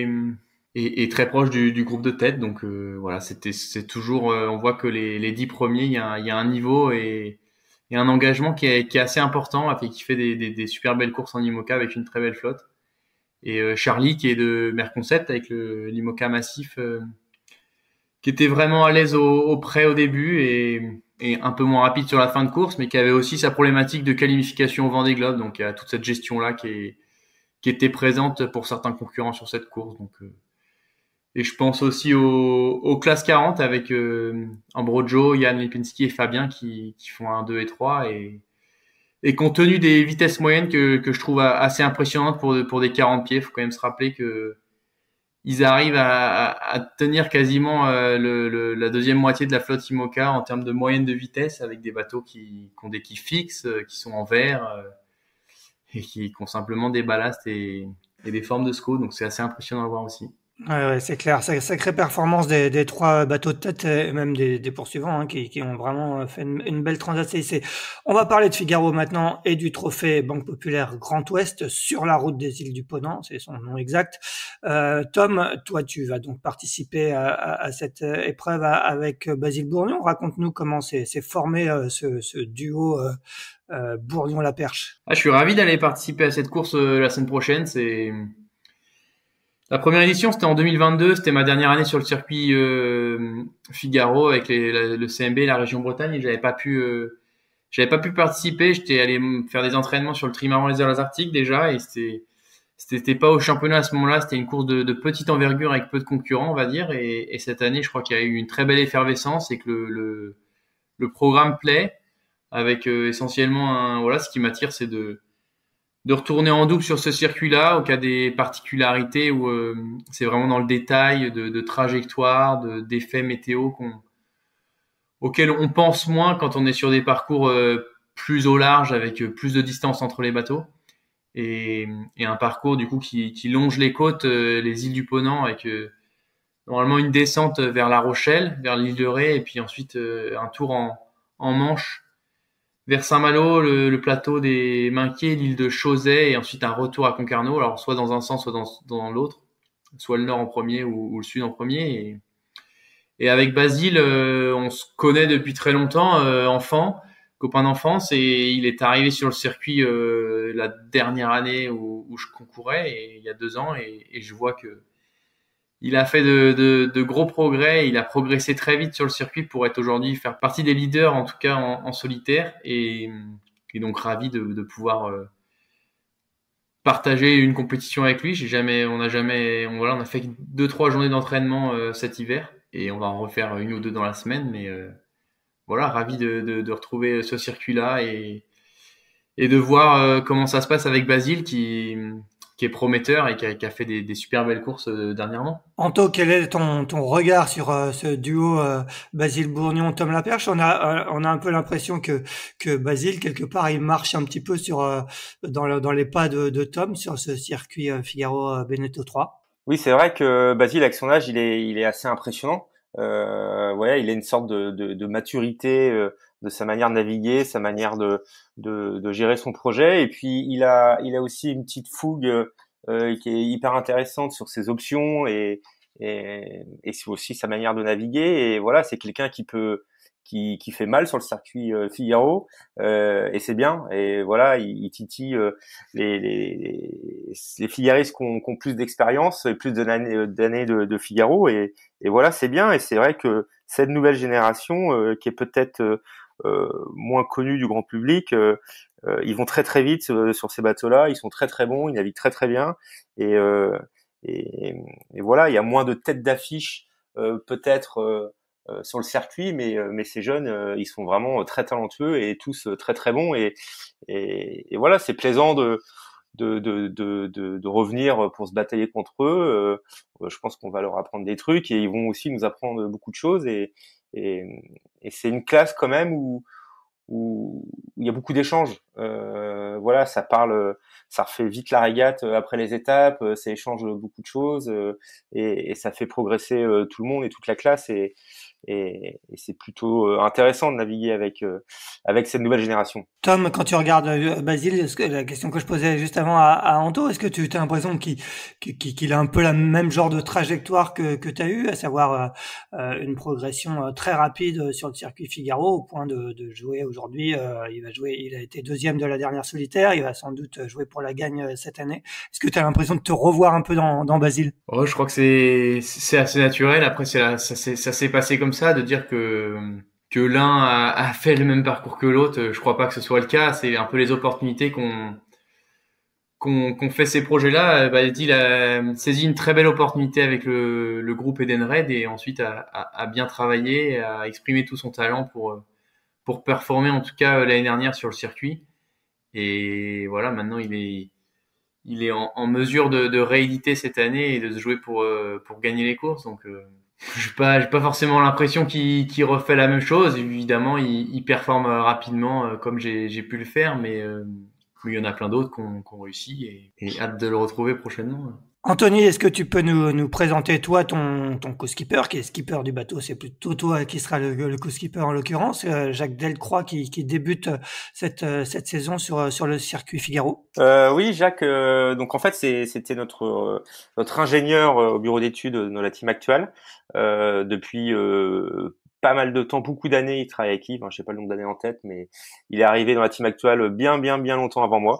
et très proche du groupe de tête. Donc voilà, c'est toujours, on voit que les 10 premiers, il y a un niveau et un engagement qui est assez important, qui fait des super belles courses en IMOCA avec une très belle flotte. Et Charlie qui est de Merconcept avec l'IMOCA massif qui était vraiment à l'aise au près au début et un peu moins rapide sur la fin de course, mais qui avait aussi sa problématique de qualification au Vendée Globe. Donc il y a toute cette gestion là qui était présente pour certains concurrents sur cette course. Donc et je pense aussi aux classes 40 avec Ambrogio, Jan Lipinski et Fabien qui font 1, 2 et 3 et compte tenu des vitesses moyennes que je trouve assez impressionnantes pour des 40 pieds, faut quand même se rappeler que ils arrivent à tenir quasiment la deuxième moitié de la flotte IMOCA en termes de moyenne de vitesse avec des bateaux qui ont des quilles fixes, qui sont en verre et qui ont simplement des ballasts et des formes de SCO. Donc c'est assez impressionnant à voir aussi. Ouais, c'est clair. Sacrée performance des 3 bateaux de tête et même des poursuivants hein, qui ont vraiment fait une belle transat CIC. On va parler de Figaro maintenant et du trophée Banque Populaire Grand Ouest sur la route des îles du Ponant, c'est son nom exact. Tom, toi tu vas donc participer à cette épreuve avec Basile Bourgnon. Raconte-nous comment s'est formé ce duo Bourgnon-Laperche. Je suis ravi d'aller participer à cette course la semaine prochaine. La première édition, c'était en 2022. C'était ma dernière année sur le circuit Figaro avec le CMB et la région Bretagne. Et j'avais pas pu participer. J'étais allé faire des entraînements sur le trimaran les Îles Arctiques déjà. Et c'était pas au championnat à ce moment-là. C'était une course de petite envergure avec peu de concurrents, on va dire. Et cette année, je crois qu'il y a eu une très belle effervescence et que le programme plaît avec essentiellement voilà, ce qui m'attire, c'est de retourner en double sur ce circuit-là, au cas des particularités où c'est vraiment dans le détail de trajectoire, d'effets météo auxquels on pense moins quand on est sur des parcours plus au large avec plus de distance entre les bateaux et un parcours du coup qui longe les côtes, les îles du Ponant avec normalement une descente vers La Rochelle, vers l'île de Ré et puis ensuite un tour en Manche vers Saint-Malo, le plateau des Minquiers, l'île de Chauzet et ensuite un retour à Concarneau, alors soit dans un sens, soit dans l'autre. soit le nord en premier ou le sud en premier. Et avec Basile, on se connaît depuis très longtemps, enfant, copain d'enfance, et il est arrivé sur le circuit la dernière année où je concourais, et il y a 2 ans, et je vois que il a fait de gros progrès. Il a progressé très vite sur le circuit pour être aujourd'hui faire partie des leaders, en tout cas en solitaire, et donc ravi de pouvoir partager une compétition avec lui. On a fait 2-3 journées d'entraînement cet hiver, et on va en refaire 1 ou 2 dans la semaine, mais voilà, ravi de retrouver ce circuit-là et de voir comment ça se passe avec Basile qui est prometteur et qui a fait des super belles courses dernièrement. Anto, quel est ton regard sur ce duo Basile Bourgnon, Tom Laperche? On a un peu l'impression que Basile, quelque part, il marche un petit peu dans les pas de Tom sur ce circuit Figaro Beneteau 3. Oui, c'est vrai que Basile, avec son âge, il est assez impressionnant. Ouais, il a une sorte de maturité de sa manière de naviguer, sa manière de gérer son projet. Et puis il a aussi une petite fougue qui est hyper intéressante sur ses options et c'est aussi sa manière de naviguer. Et voilà, c'est quelqu'un qui fait mal sur le circuit Figaro et c'est bien. Et voilà, il titille les figaristes qui ont plus d'expérience et plus d'années de Figaro et voilà, c'est bien. Et c'est vrai que cette nouvelle génération qui est peut-être moins connue du grand public, ils vont très très vite sur ces bateaux-là. Ils sont très très bons, ils naviguent très très bien et et voilà, il y a moins de têtes d'affiche peut-être sur le circuit, mais ces jeunes, ils sont vraiment très talentueux et tous très très bons et voilà, c'est plaisant de revenir pour se batailler contre eux. Je pense qu'on va leur apprendre des trucs et ils vont aussi nous apprendre beaucoup de choses et, et c'est une classe quand même où il y a beaucoup d'échanges. Voilà, ça refait vite la régate après les étapes, ça échange beaucoup de choses et ça fait progresser tout le monde et toute la classe et c'est plutôt intéressant de naviguer avec cette nouvelle génération. Tom, quand tu regardes Basile, la question que je posais juste avant à Anto, est-ce que tu as l'impression qu'il a un peu la même genre de trajectoire que tu as eu, à savoir une progression très rapide sur le circuit Figaro au point de jouer aujourd'hui, il a été deuxième de la dernière solitaire, il va sans doute jouer pour la gagne cette année. Est-ce que tu as l'impression de te revoir un peu dans Basile? Oh, je crois que c'est assez naturel. Après, ça s'est passé comme ça, de dire que l'un a fait le même parcours que l'autre. Je crois pas que ce soit le cas. C'est un peu les opportunités qu'on fait ces projets-là. Il a saisi une très belle opportunité avec le groupe Edenred et ensuite a bien travaillé, a exprimé tout son talent pour performer, en tout cas l'année dernière sur le circuit. Et voilà, maintenant il est en mesure de rééditer cette année et de se jouer pour gagner les courses. Donc j'ai pas forcément l'impression qu'il refait la même chose. Évidemment, il performe rapidement comme j'ai pu le faire, mais il y en a plein d'autres qui ont réussi et hâte de le retrouver prochainement. Anthony, est-ce que tu peux nous présenter toi ton co-skipper, qui est skipper du bateau? C'est plutôt toi qui sera le co-skipper en l'occurrence, Jacques Delcroix qui débute cette saison sur le circuit Figaro. Oui, Jacques. Donc en fait, c'était notre ingénieur au bureau d'études dans la team actuelle depuis pas mal de temps, beaucoup d'années. Il travaille avec Yves. Je sais pas le nombre d'années en tête, mais il est arrivé dans la team actuelle bien longtemps avant moi.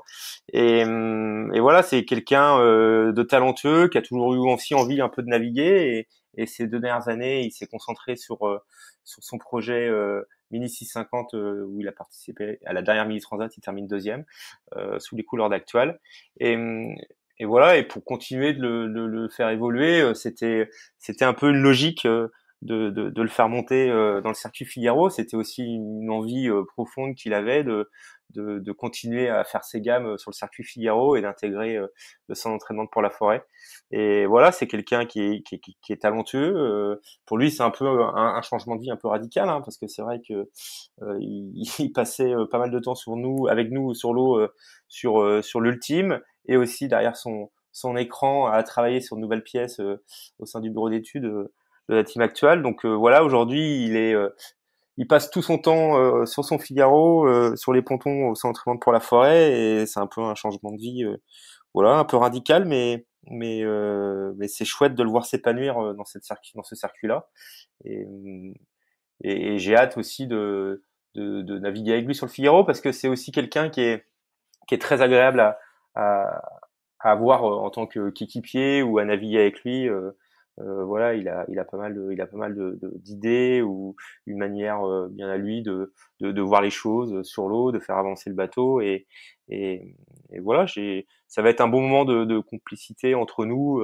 Et voilà, c'est quelqu'un de talentueux qui a toujours eu aussi envie un peu de naviguer. Et ces 2 dernières années, il s'est concentré sur son projet Mini 650 où il a participé à la dernière Mini Transat. Il termine deuxième sous les couleurs d'Actual. Et, et voilà. Et pour continuer de le faire évoluer, c'était un peu une logique de le faire monter dans le circuit Figaro. C'était aussi une envie profonde qu'il avait de continuer à faire ses gammes sur le circuit Figaro et d'intégrer le centre d'entraînement de Port-la-Forêt. Et voilà, c'est quelqu'un qui est talentueux. Pour lui, c'est un peu un changement de vie un peu radical, hein, parce que c'est vrai que il passait pas mal de temps avec nous sur l'eau, sur l'ultime, et aussi derrière son écran à travailler sur de nouvelles pièces au sein du bureau d'études de la team actuelle. Donc voilà, aujourd'hui, il passe tout son temps sur son Figaro, sur les pontons au centre d'entraînement de Port-la-Forêt, et c'est un peu un changement de vie, voilà, un peu radical, mais mais c'est chouette de le voir s'épanouir dans dans ce circuit-là. Et, et j'ai hâte aussi de naviguer avec lui sur le Figaro, parce que c'est aussi quelqu'un qui est très agréable à, à avoir en tant qu'équipier ou à naviguer avec lui. Voilà, il a pas mal d'idées ou une manière bien à lui de voir les choses sur l'eau, de faire avancer le bateau et, et voilà, ça va être un bon moment de complicité entre nous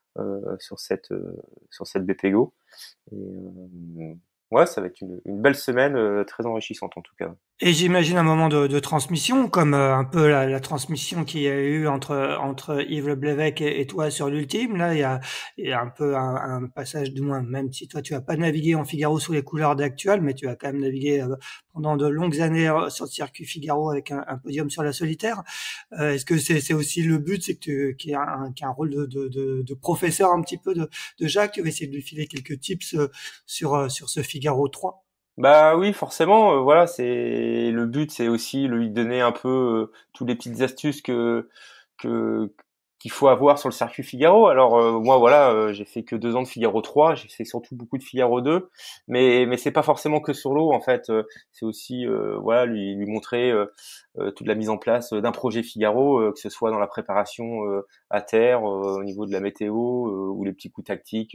sur cette BPGO. Et, ouais, ça va être une belle semaine très enrichissante en tout cas. Et j'imagine un moment de transmission, comme un peu la transmission qu'il y a eu entre Yves Le Blévec et toi sur l'ultime. Là, il y a un peu un passage, du moins, même si toi tu as pas navigué en Figaro sous les couleurs d'Actual, mais tu as quand même navigué pendant de longues années sur le circuit Figaro avec un podium sur la solitaire. Est-ce que c'est aussi le but, c'est que qu'il y a un rôle de professeur un petit peu de Jacques, tu vas essayer de lui filer quelques tips sur ce Figaro 3? Bah oui, forcément, voilà, c'est le but, c'est aussi lui donner un peu toutes les petites astuces que qu'il faut avoir sur le circuit Figaro. Alors moi voilà, j'ai fait que 2 ans de Figaro 3, j'ai fait surtout beaucoup de Figaro 2, mais c'est pas forcément que sur l'eau en fait, c'est aussi voilà lui montrer toute la mise en place d'un projet Figaro, que ce soit dans la préparation à terre, au niveau de la météo ou les petits coups tactiques,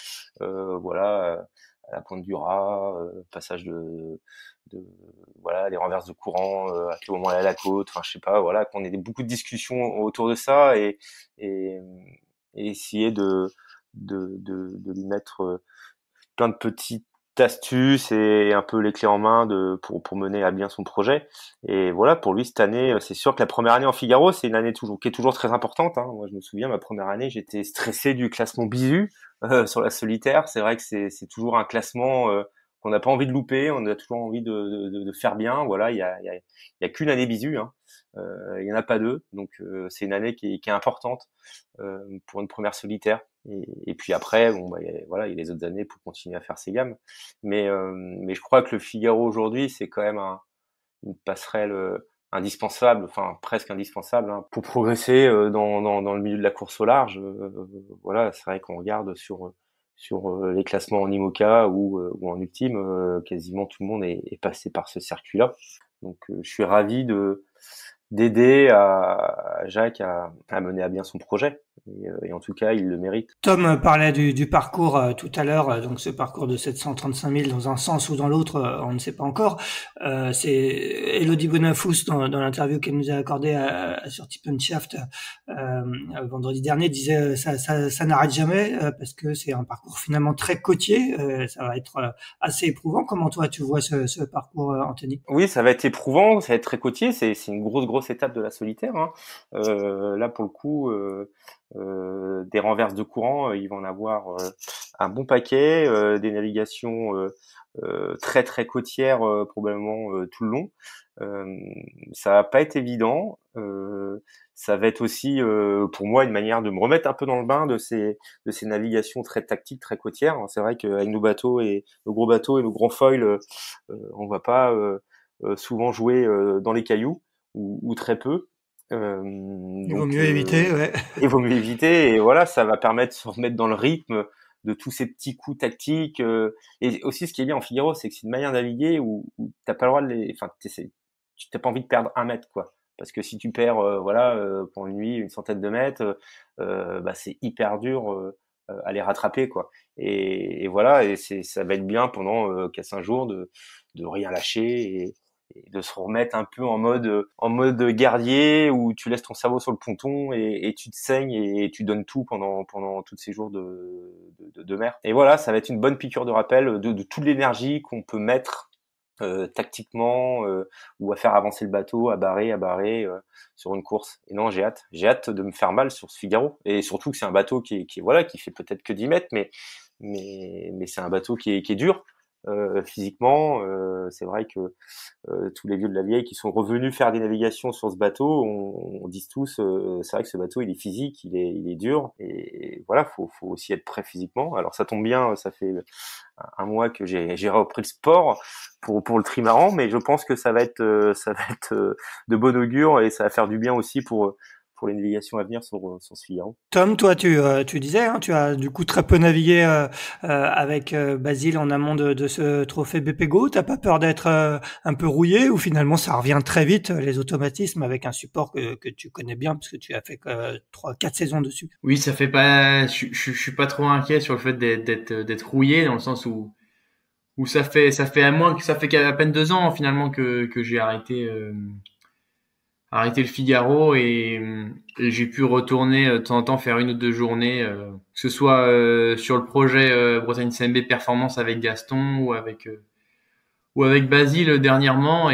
voilà. À la pointe du rat, passage de voilà, les renverses de courant, à quel moment aller à la côte, enfin je sais pas, voilà, qu'on ait beaucoup de discussions autour de ça et, et essayer de lui mettre plein de petites astuces et un peu les clés en main pour mener à bien son projet. Et voilà, pour lui cette année, c'est sûr que la première année en Figaro, c'est une année qui est toujours très importante, hein. Moi je me souviens, ma première année, j'étais stressé du classement Bisu sur la solitaire. C'est vrai que c'est toujours un classement qu'on n'a pas envie de louper, on a toujours envie de faire bien. Voilà, il y a qu'une année Bisu, hein. Il y en a pas deux, donc c'est une année qui est importante pour une première solitaire. Et puis après, bon, bah, voilà, il y a les autres années pour continuer à faire ses gammes. Mais je crois que le Figaro aujourd'hui, c'est quand même une passerelle indispensable, enfin presque indispensable, hein, pour progresser dans le milieu de la course au large. Voilà, c'est vrai qu'on regarde sur les classements en IMOCA ou en ultime, quasiment tout le monde est passé par ce circuit-là. Donc je suis ravi d'aider à Jacques à mener à bien son projet. Et en tout cas, il le mérite. Tom parlait du parcours tout à l'heure, donc ce parcours de 735 000 dans un sens ou dans l'autre, on ne sait pas encore. C'est Elodie Bonafous dans l'interview qu'elle nous a accordée sur Tip and Shaft vendredi dernier disait ça n'arrête jamais parce que c'est un parcours finalement très côtier. Ça va être assez éprouvant. Comment toi tu vois ce parcours, Anthony? Oui, ça va être éprouvant, ça va être très côtier. C'est une grosse étape de la solitaire, hein. Là pour le coup. Des renverses de courant, il va en avoir un bon paquet, des navigations très côtières probablement tout le long. Ça va pas être évident. Ça va être aussi pour moi une manière de me remettre un peu dans le bain de ces navigations très tactiques, très côtières. C'est vrai qu'avec nos bateaux et nos gros bateaux et nos grands foils, on va pas souvent jouer dans les cailloux ou très peu. Il vaut mieux éviter, ouais. Il vaut mieux éviter, et voilà, ça va permettre de se remettre dans le rythme de tous ces petits coups tactiques. Et aussi, ce qui est bien en Figaro, c'est que c'est une manière de naviguer où t'as pas le droit enfin, tu t'as pas envie de perdre 1 mètre, quoi. Parce que si tu perds, voilà, pour une nuit, une centaine de mètres, bah, c'est hyper dur à les rattraper, quoi. Et voilà, et ça va être bien pendant 4-5 jours de rien lâcher et de se remettre un peu en mode guerrier où tu laisses ton cerveau sur le ponton et tu te saignes et tu donnes tout pendant tous ces jours de mer. Et voilà, ça va être une bonne piqûre de rappel de toute l'énergie qu'on peut mettre tactiquement ou à faire avancer le bateau, à barrer sur une course. Et non, j'ai hâte de me faire mal sur ce Figaro. Et surtout que c'est un bateau qui voilà, qui fait peut-être que 10 mètres, mais c'est un bateau qui est dur. Physiquement, c'est vrai que tous les vieux de la vieille qui sont revenus faire des navigations sur ce bateau, on dit tous, c'est vrai que ce bateau il est physique, il est dur, et voilà, faut aussi être prêt physiquement. Alors ça tombe bien, ça fait 1 mois que j'ai repris le sport pour le trimaran, mais je pense que ça va être de bon augure et ça va faire du bien aussi pour pour les navigations à venir sur ce Figaro. Tom, toi, tu disais, hein, tu as du coup très peu navigué avec Basile en amont de ce trophée BPGO. T'as pas peur d'être un peu rouillé ou finalement ça revient très vite les automatismes avec un support que tu connais bien parce que tu as fait 3-4 saisons dessus. Oui, ça fait pas. Je suis pas trop inquiet sur le fait d'être rouillé dans le sens où ça fait à moins que ça fait qu'à peine 2 ans finalement que j'ai arrêté le Figaro et j'ai pu retourner de temps en temps faire une ou deux journées, que ce soit sur le projet Bretagne CMB Performance avec Gaston ou avec Basile dernièrement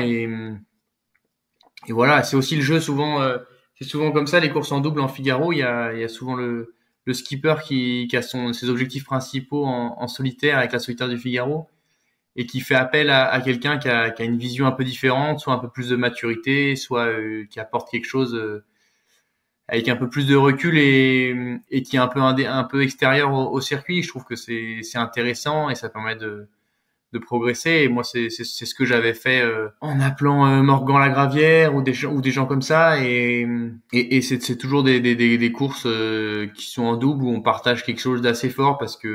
et voilà, c'est aussi le jeu souvent. C'est souvent comme ça les courses en double en Figaro. Il y a souvent le skipper qui a ses objectifs principaux en solitaire avec la solitaire du Figaro et qui fait appel à quelqu'un qui a une vision un peu différente, soit un peu plus de maturité, soit qui apporte quelque chose avec un peu plus de recul et qui est un peu extérieur au circuit. Je trouve que c'est intéressant et ça permet de progresser. Et moi, c'est ce que j'avais fait en appelant Morgan Lagravière ou des gens comme ça. Et c'est toujours des courses qui sont en double où on partage quelque chose d'assez fort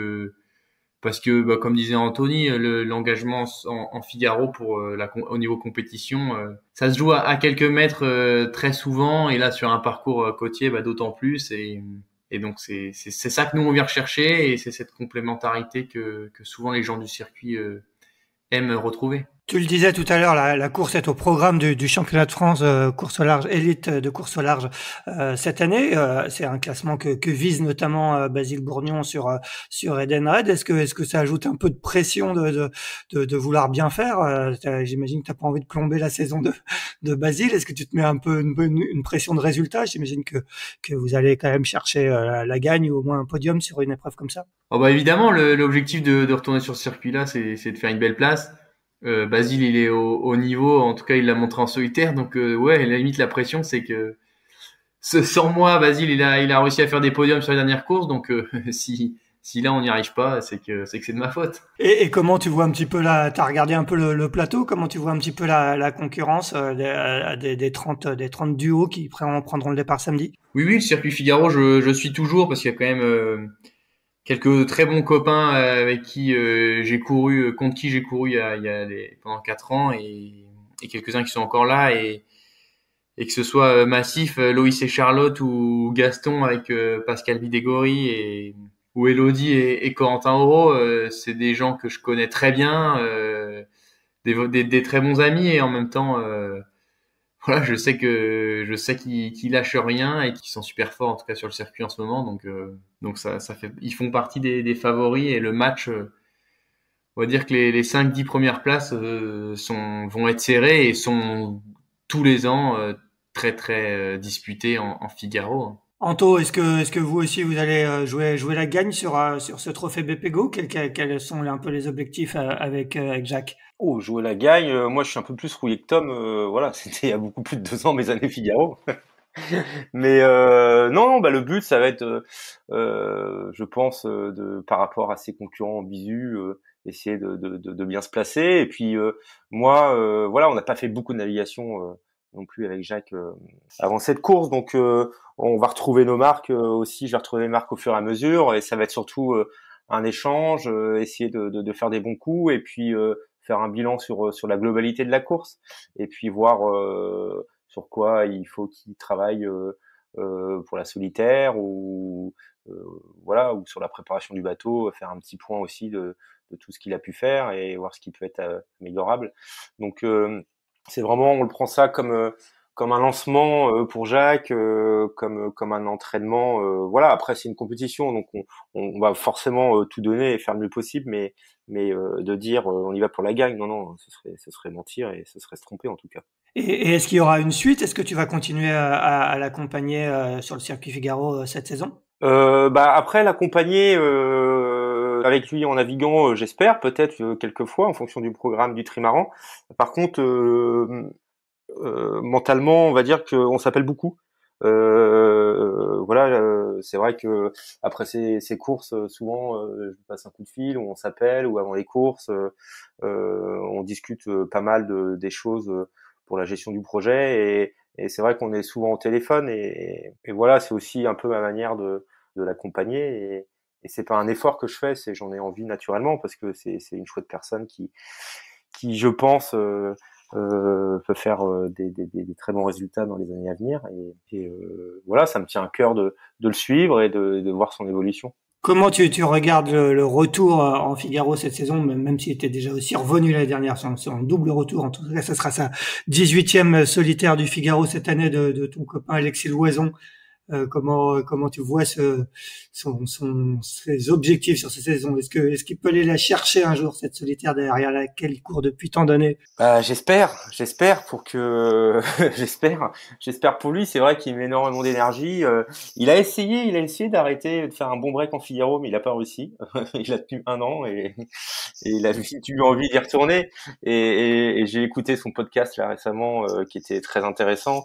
parce que bah, comme disait Anthony, l'engagement en Figaro pour au niveau compétition, ça se joue à quelques mètres très souvent et là sur un parcours côtier bah, d'autant plus et donc c'est ça que nous on vient rechercher et c'est cette complémentarité que souvent les gens du circuit aiment retrouver. Tu le disais tout à l'heure, la course est au programme du championnat de France course au large, élite de course au large cette année. C'est un classement que vise notamment Basile Bourgnon sur Edenred. Est-ce que ça ajoute un peu de pression de vouloir bien faire? J'imagine que t'as pas envie de plomber la saison de Basile. Est-ce que tu te mets un peu une pression de résultat? J'imagine que vous allez quand même chercher la gagne ou au moins un podium sur une épreuve comme ça. Oh bah évidemment, l'objectif de retourner sur ce circuit-là, c'est de faire une belle place. Basile, il est au niveau, en tout cas, il l'a montré en solitaire. Donc ouais, à la limite, la pression, c'est que sans moi, Basile, il a réussi à faire des podiums sur les dernières courses. Donc si là on n'y arrive pas, c'est que c'est de ma faute. Et comment tu vois un petit peu t'as regardé un peu le plateau, comment tu vois un petit peu la concurrence des 30 duos qui prendront le départ samedi? Oui, le circuit Figaro, je suis toujours parce qu'il y a quand même quelques très bons copains avec qui j'ai couru, contre qui j'ai couru pendant 4 ans et quelques-uns qui sont encore là et que ce soit Massif, Loïs et Charlotte ou Gaston avec Pascal Bidégory ou Elodie et Corentin Auro, c'est des gens que je connais très bien, des très bons amis et en même temps voilà, je sais qu'ils lâchent rien et qu'ils sont super forts en tout cas sur le circuit en ce moment donc ça fait ils font partie des favoris et le match on va dire que les 5-10 premières places vont être serrées et sont tous les ans très très disputés en Figaro. Anto, est-ce que vous aussi vous allez jouer la gagne sur ce trophée BPGO? Quels sont un peu les objectifs avec Jacques? Oh, jouer la gagne, moi je suis un peu plus rouillé que Tom, voilà, c'était il y a beaucoup plus de 2 ans mes années Figaro. Mais non, bah le but ça va être, je pense, par rapport à ses concurrents en bisu, essayer de bien se placer. Et puis moi, voilà, on n'a pas fait beaucoup de navigation non plus avec Jacques avant cette course, donc on va retrouver nos marques aussi. Je vais retrouver mes marques au fur et à mesure, et ça va être surtout un échange, essayer de faire des bons coups, et puis faire un bilan sur la globalité de la course, et puis voir sur quoi il faut qu'il travaille pour la solitaire ou voilà, ou sur la préparation du bateau, faire un petit point aussi de tout ce qu'il a pu faire et voir ce qui peut être améliorable. Donc c'est vraiment, on le prend ça comme un lancement pour Jacques, comme un entraînement. Voilà, après c'est une compétition, donc on va forcément tout donner et faire le mieux possible, mais de dire on y va pour la gagne, non, ce serait mentir et ce serait se tromper en tout cas. Et est-ce qu'il y aura une suite? Est-ce que tu vas continuer à l'accompagner sur le circuit Figaro cette saison? Bah après l'accompagner avec lui en naviguant, j'espère peut-être quelques fois en fonction du programme du trimaran. Par contre, mentalement, on va dire qu'on s'appelle beaucoup. Voilà, c'est vrai que après ces courses, souvent, je passe un coup de fil, ou on s'appelle, ou avant les courses, on discute pas mal des choses pour la gestion du projet, Et c'est vrai qu'on est souvent au téléphone et voilà, c'est aussi un peu ma manière de l'accompagner et c'est pas un effort que je fais, c'est j'en ai envie naturellement parce que c'est une chouette personne qui je pense peut faire des très bons résultats dans les années à venir et voilà, ça me tient à cœur de le suivre et de voir son évolution. Comment tu regardes le retour en Figaro cette saison, même s'il était déjà aussi revenu l'année dernière, c'est un double retour. En tout cas, ça sera sa 18e solitaire du Figaro cette année de ton copain Alexis Loison. Comment tu vois ses objectifs sur cette saison? Est-ce qu'il peut aller la chercher un jour, cette solitaire derrière laquelle il court depuis tant d'années? J'espère pour que j'espère pour lui. C'est vrai qu'il met énormément d'énergie. Il a essayé d'arrêter de faire un bon break en Figaro, mais il a pas réussi. Il a tenu 1 an et il a vite eu envie d'y retourner. Et j'ai écouté son podcast là récemment, qui était très intéressant.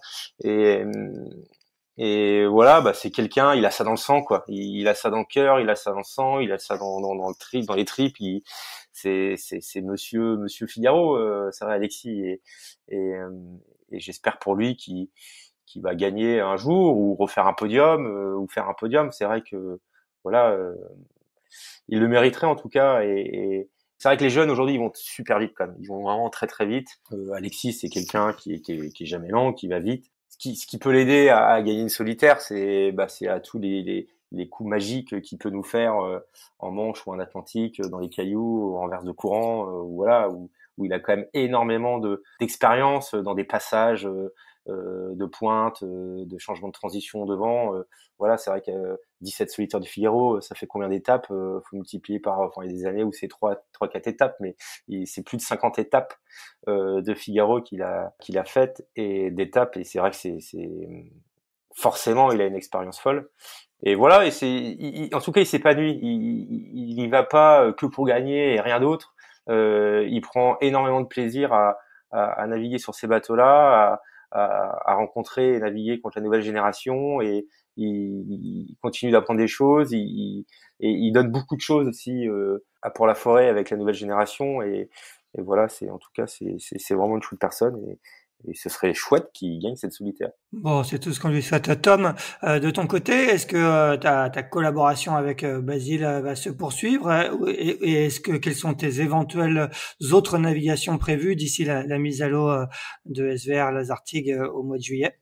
Et voilà, bah c'est quelqu'un, il a ça dans le sang quoi. Il a ça dans le cœur, il a ça dans le sang, il a ça dans le trip, dans les tripes. C'est Monsieur Figaro, c'est vrai Alexis et, euh, et j'espère pour lui qu'il va gagner un jour ou refaire un podium ou faire un podium. C'est vrai que voilà, il le mériterait en tout cas et c'est vrai que les jeunes aujourd'hui ils vont super vite quand même. Ils vont vraiment très très vite. Alexis c'est quelqu'un qui est jamais lent, qui va vite. Ce qui peut l'aider à gagner une solitaire, c'est à tous les coups magiques qu'il peut nous faire en Manche ou en Atlantique, dans les cailloux, en renverse de courant, voilà, où il a quand même énormément d'expérience dans des passages de pointe, de changement de transition devant. Voilà, c'est vrai que 17 solitaires du Figaro, ça fait combien d'étapes? Faut multiplier par, enfin, il y a des années où c'est 4 étapes, mais c'est plus de 50 étapes de Figaro qu'il a faites et d'étapes. Et c'est vrai que c'est forcément, il a une expérience folle. Et voilà, en tout cas, il s'épanouit. Il y va pas que pour gagner et rien d'autre. Il prend énormément de plaisir à naviguer sur ces bateaux-là, à rencontrer et naviguer contre la nouvelle génération et il continue d'apprendre des choses et il donne beaucoup de choses aussi pour la forêt avec la nouvelle génération et voilà, c'est en tout cas c'est vraiment une chouette personne et ce serait chouette qu'il gagne cette solitaire. Bon, c'est tout ce qu'on lui souhaite. Tom, de ton côté, est-ce que ta collaboration avec Basile va se poursuivre et est-ce que quelles sont tes éventuelles autres navigations prévues d'ici la mise à l'eau de SVR Lazartigue au mois de juillet?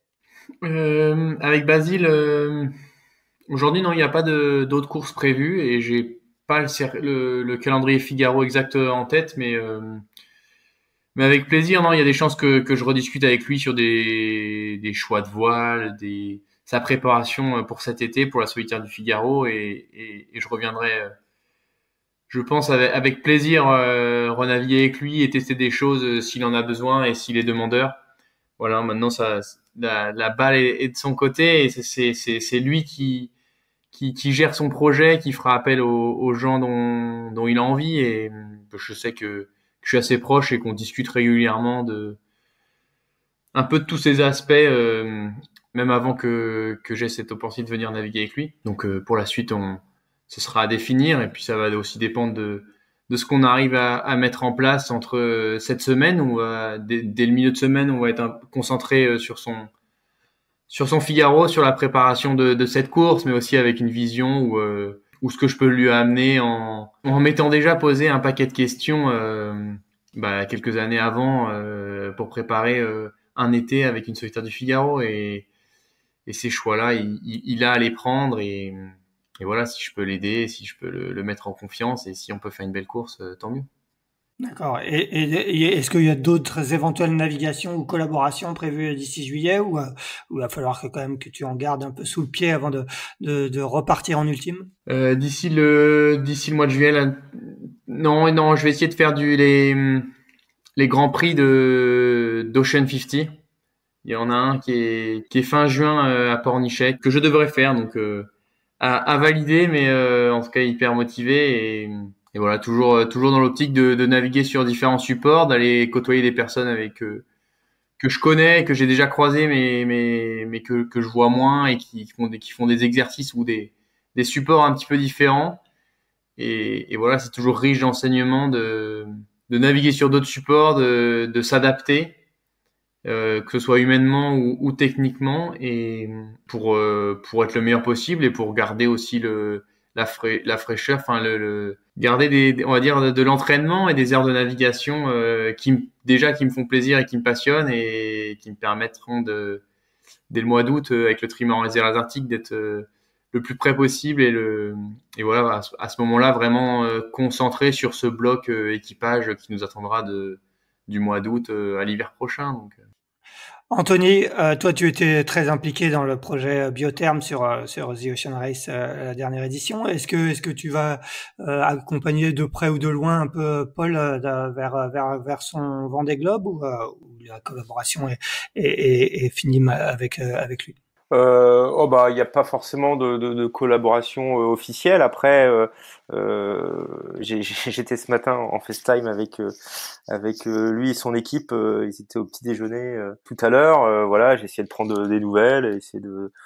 Avec Basile, aujourd'hui non, il n'y a pas d'autres courses prévues et j'ai pas le calendrier Figaro exact en tête, mais avec plaisir. Non, il y a des chances que je rediscute avec lui sur des choix de voile, sa préparation pour cet été, pour la solitaire du Figaro et je reviendrai. Je pense avec plaisir renaviguer avec lui et tester des choses s'il en a besoin et s'il est demandeur. Voilà, maintenant la balle est de son côté et c'est lui qui gère son projet, qui fera appel aux gens dont il a envie et je sais que je suis assez proche et qu'on discute régulièrement un peu de tous ces aspects, même avant que j'ai cette opportunité de venir naviguer avec lui. Donc pour la suite, ce sera à définir et puis ça va aussi dépendre de ce qu'on arrive à mettre en place entre cette semaine ou dès le milieu de semaine, on va être concentré sur son Figaro, sur la préparation de cette course, mais aussi avec une vision où ce que je peux lui amener en m'étant déjà posé un paquet de questions quelques années avant pour préparer un été avec une solitaire du Figaro et ces choix-là, il a à les prendre et voilà, si je peux l'aider, si je peux le mettre en confiance et si on peut faire une belle course, tant mieux. D'accord. Et est-ce qu'il y a d'autres éventuelles navigations ou collaborations prévues d'ici juillet ou il va falloir quand même que tu en gardes un peu sous le pied avant de repartir en ultime? D'ici le mois de juillet, là, non, je vais essayer de faire les grands prix d'Ocean 50. Il y en a un qui est fin juin à Pornichet que je devrais faire, donc à valider, mais en tout cas hyper motivé et voilà, toujours dans l'optique de naviguer sur différents supports, d'aller côtoyer des personnes avec que je connais, que j'ai déjà croisées, mais que je vois moins et qui font des exercices ou des supports un petit peu différents. Et voilà, c'est toujours riche d'enseignements de naviguer sur d'autres supports, de s'adapter que ce soit humainement ou techniquement, et pour être le meilleur possible et pour garder aussi la fraîcheur, enfin garder on va dire de l'entraînement et des heures de navigation qui me font plaisir et qui me passionnent et qui me permettront dès le mois d'août avec le trimaran des Arctiques d'être le plus près possible et voilà à ce moment-là vraiment concentré sur ce bloc équipage qui nous attendra du mois d'août à l'hiver prochain. Donc Anthony, toi, tu étais très impliqué dans le projet Biotherm sur The Ocean Race, la dernière édition. Est-ce que tu vas accompagner de près ou de loin un peu Paul vers son Vendée Globe ou la collaboration est finie avec lui? Il n'y a pas forcément de collaboration officielle. Après, j'étais ce matin en FaceTime avec lui et son équipe. Ils étaient au petit déjeuner tout à l'heure. Voilà, j'ai essayé de prendre des nouvelles, essayer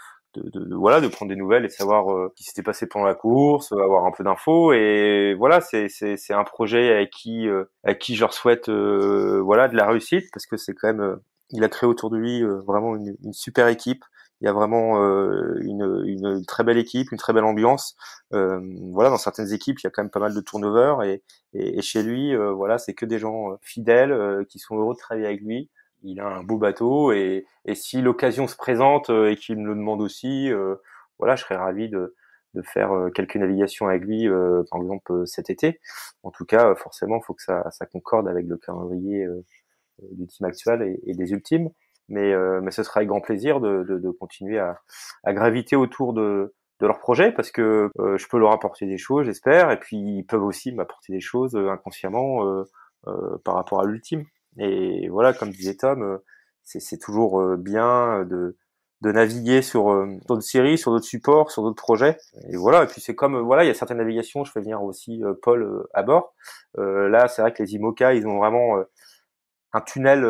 de prendre des nouvelles et de savoir ce qui s'était passé pendant la course, avoir un peu d'infos. Et voilà, c'est un projet avec qui je leur souhaite de la réussite, parce que c'est quand même il a créé autour de lui vraiment une super équipe. Il y a vraiment une très belle équipe, une très belle ambiance. Dans certaines équipes, il y a quand même pas mal de turnover et chez lui, c'est que des gens fidèles qui sont heureux de travailler avec lui. Il a un beau bateau et si l'occasion se présente et qu'il me le demande aussi, je serais ravi de faire quelques navigations avec lui, par exemple cet été. En tout cas, forcément, il faut que ça concorde avec le calendrier du team actuel et des ultimes. Mais ce sera avec grand plaisir de continuer à graviter autour de leur projet, parce que je peux leur apporter des choses, j'espère, et puis ils peuvent aussi m'apporter des choses inconsciemment par rapport à l'ultime. Et voilà, comme disait Tom, c'est toujours bien de naviguer sur d'autres séries, sur d'autres supports, sur d'autres projets. Et voilà, et puis c'est comme il y a certaines navigations, je fais venir aussi Paul à bord. Là, c'est vrai que les IMOCA, ils ont vraiment un tunnel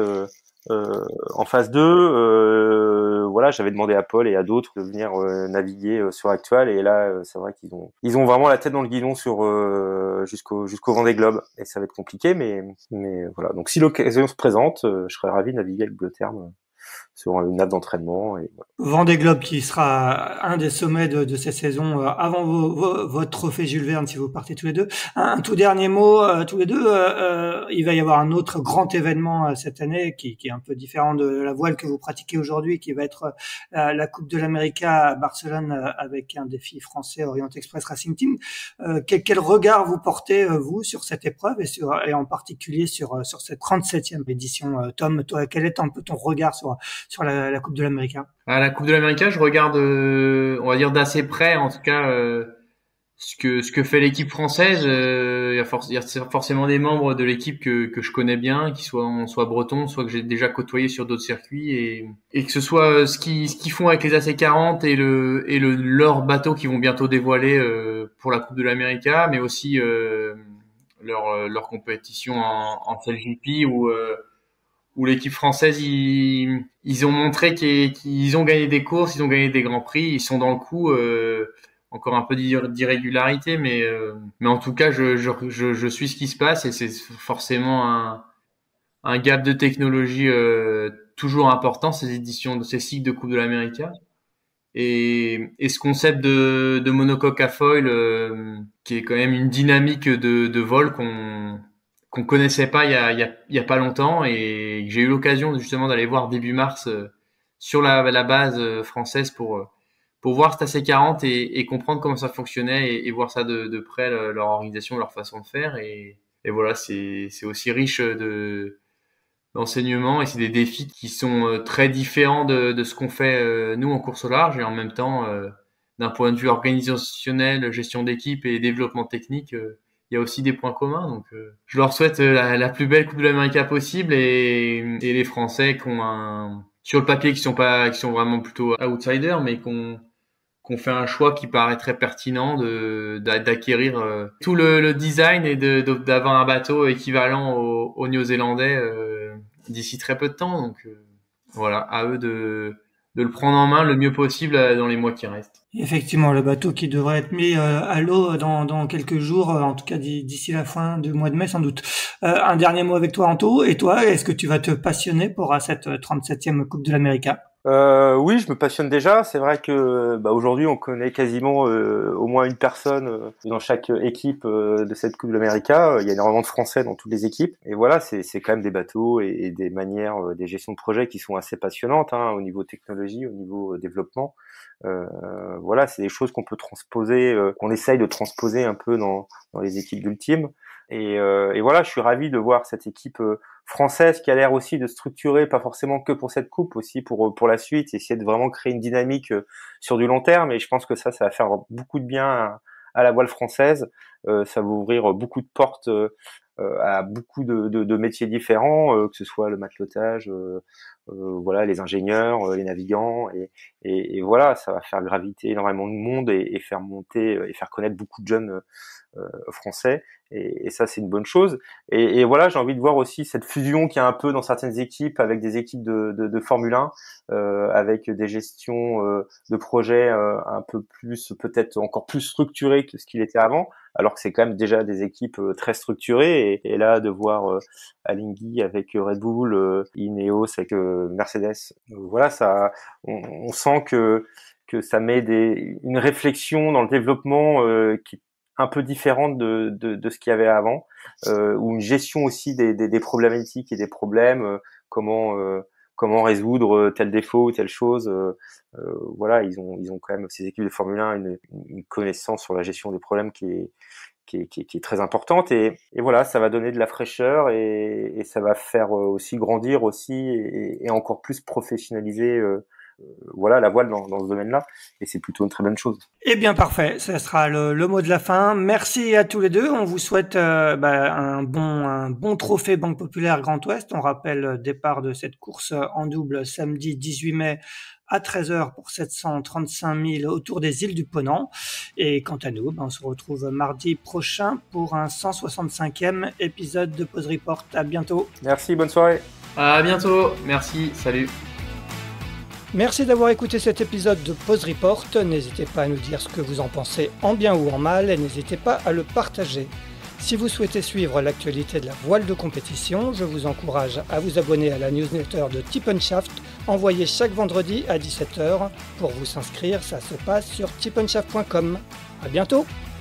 en phase 2, j'avais demandé à Paul et à d'autres de venir naviguer sur Actual, et là c'est vrai qu'ils ont vraiment la tête dans le guidon sur jusqu'au Vendée Globe, et ça va être compliqué, mais voilà. Donc si l'occasion se présente, je serais ravi de naviguer avec Biotherm sur une nappe d'entraînement. Et voilà. Vendée Globe qui sera un des sommets de cette saison avant votre trophée Jules Verne si vous partez tous les deux. Un tout dernier mot tous les deux. Il va y avoir un autre grand événement cette année qui est un peu différent de la voile que vous pratiquez aujourd'hui, qui va être la Coupe de l'Amérique à Barcelone avec un défi français Orient Express Racing Team. Quel regard vous portez vous sur cette épreuve et en particulier sur cette 37e édition? Tom, toi, quel est un peu ton regard sur la Coupe de l'Amérique? À la Coupe de l'Amérique, je regarde, on va dire d'assez près, en tout cas, ce que fait l'équipe française. Il y a forcément des membres de l'équipe que je connais bien, qui soit bretons, soit que j'ai déjà côtoyé sur d'autres circuits, et que ce soit ce qu'ils font avec les AC40 et leur bateau qu'ils vont bientôt dévoiler pour la Coupe de l'Amérique, mais aussi leur compétition en CLGP où l'équipe française, ils ont montré qu'ils ont gagné des courses, ils ont gagné des grands prix, ils sont dans le coup. Encore un peu d'irrégularité, mais en tout cas, je suis ce qui se passe, et c'est forcément un gap de technologie toujours important, ces cycles de Coupe de l'Amérique. Et ce concept de monocoque à foil, qui est quand même une dynamique de vol qu'on connaissait pas il y a pas longtemps, et j'ai eu l'occasion justement d'aller voir début mars sur la base française pour voir cet AC40 et comprendre comment ça fonctionnait, et voir ça de près, leur organisation, leur façon de faire, et voilà, c'est aussi riche d'enseignements, et c'est des défis qui sont très différents de ce qu'on fait nous en course au large, et en même temps d'un point de vue organisationnel, gestion d'équipe et développement technique, il y a aussi des points communs. Donc je leur souhaite la plus belle Coupe de l'Amérique possible, et les Français qui ont sur le papier qui sont vraiment plutôt outsiders, mais qu'on fait un choix qui paraît très pertinent d'acquérir tout le design et d'avoir un bateau équivalent aux Néo-Zélandais d'ici très peu de temps. Donc voilà, à eux le prendre en main le mieux possible dans les mois qui restent. Effectivement, le bateau qui devrait être mis à l'eau dans quelques jours, en tout cas d'ici la fin du mois de mai sans doute. Un dernier mot avec toi, Anto. Et toi, est-ce que tu vas te passionner pour cette 37e Coupe de l'Amérique? Oui, je me passionne déjà. C'est vrai que aujourd'hui, on connaît quasiment au moins une personne dans chaque équipe de cette Coupe de l'Amérique. Il y a énormément de Français dans toutes les équipes. Et voilà, c'est quand même des bateaux et des manières, des gestions de projets qui sont assez passionnantes au niveau technologie, au niveau développement. Voilà, c'est des choses qu'on peut transposer, qu'on essaye de transposer un peu dans les équipes d'Ultime. Et voilà, je suis ravi de voir cette équipe française qui a l'air aussi de structurer, pas forcément que pour cette coupe, aussi pour la suite, essayer de vraiment créer une dynamique sur du long terme. Et je pense que ça va faire beaucoup de bien à la voile française. Ça va ouvrir beaucoup de portes à beaucoup de métiers différents, que ce soit le matelotage, voilà, les ingénieurs, les navigants, et voilà, ça va faire graviter énormément de monde et faire monter et faire connaître beaucoup de jeunes français, et ça c'est une bonne chose. Et voilà, j'ai envie de voir aussi cette fusion qu'il y a un peu dans certaines équipes avec des équipes de Formule 1, avec des gestions de projets un peu plus, peut-être encore plus structurées que ce qu'il était avant, alors que c'est quand même déjà des équipes très structurées, et là de voir Alinghi avec Red Bull, Ineos avec Mercedes, voilà, ça, on sent que ça met une réflexion dans le développement qui est un peu différente de ce qu'il y avait avant, ou une gestion aussi des problématiques et des problèmes, comment résoudre tel défaut ou telle chose. Voilà, ils ont quand même, ces équipes de Formule 1, une connaissance sur la gestion des problèmes qui est très importante, et voilà, ça va donner de la fraîcheur, et ça va faire aussi grandir aussi, et encore plus professionnaliser voilà, la voile dans ce domaine-là, et c'est plutôt une très bonne chose. Eh bien, parfait, ça sera le mot de la fin. Merci à tous les deux. On vous souhaite un bon trophée Banque Populaire Grand Ouest. On rappelle départ de cette course en double samedi 18 mai à 13h pour 735 000 autour des îles du Ponant. Et quant à nous, on se retrouve mardi prochain pour un 165e épisode de Pause Report. À bientôt. Merci, bonne soirée. À bientôt. Merci, salut. Merci d'avoir écouté cet épisode de Pause Report. N'hésitez pas à nous dire ce que vous en pensez en bien ou en mal, et n'hésitez pas à le partager. Si vous souhaitez suivre l'actualité de la voile de compétition, je vous encourage à vous abonner à la newsletter de Tip & Shaft, envoyée chaque vendredi à 17h. Pour vous inscrire, ça se passe sur tipnshaft.com. À bientôt!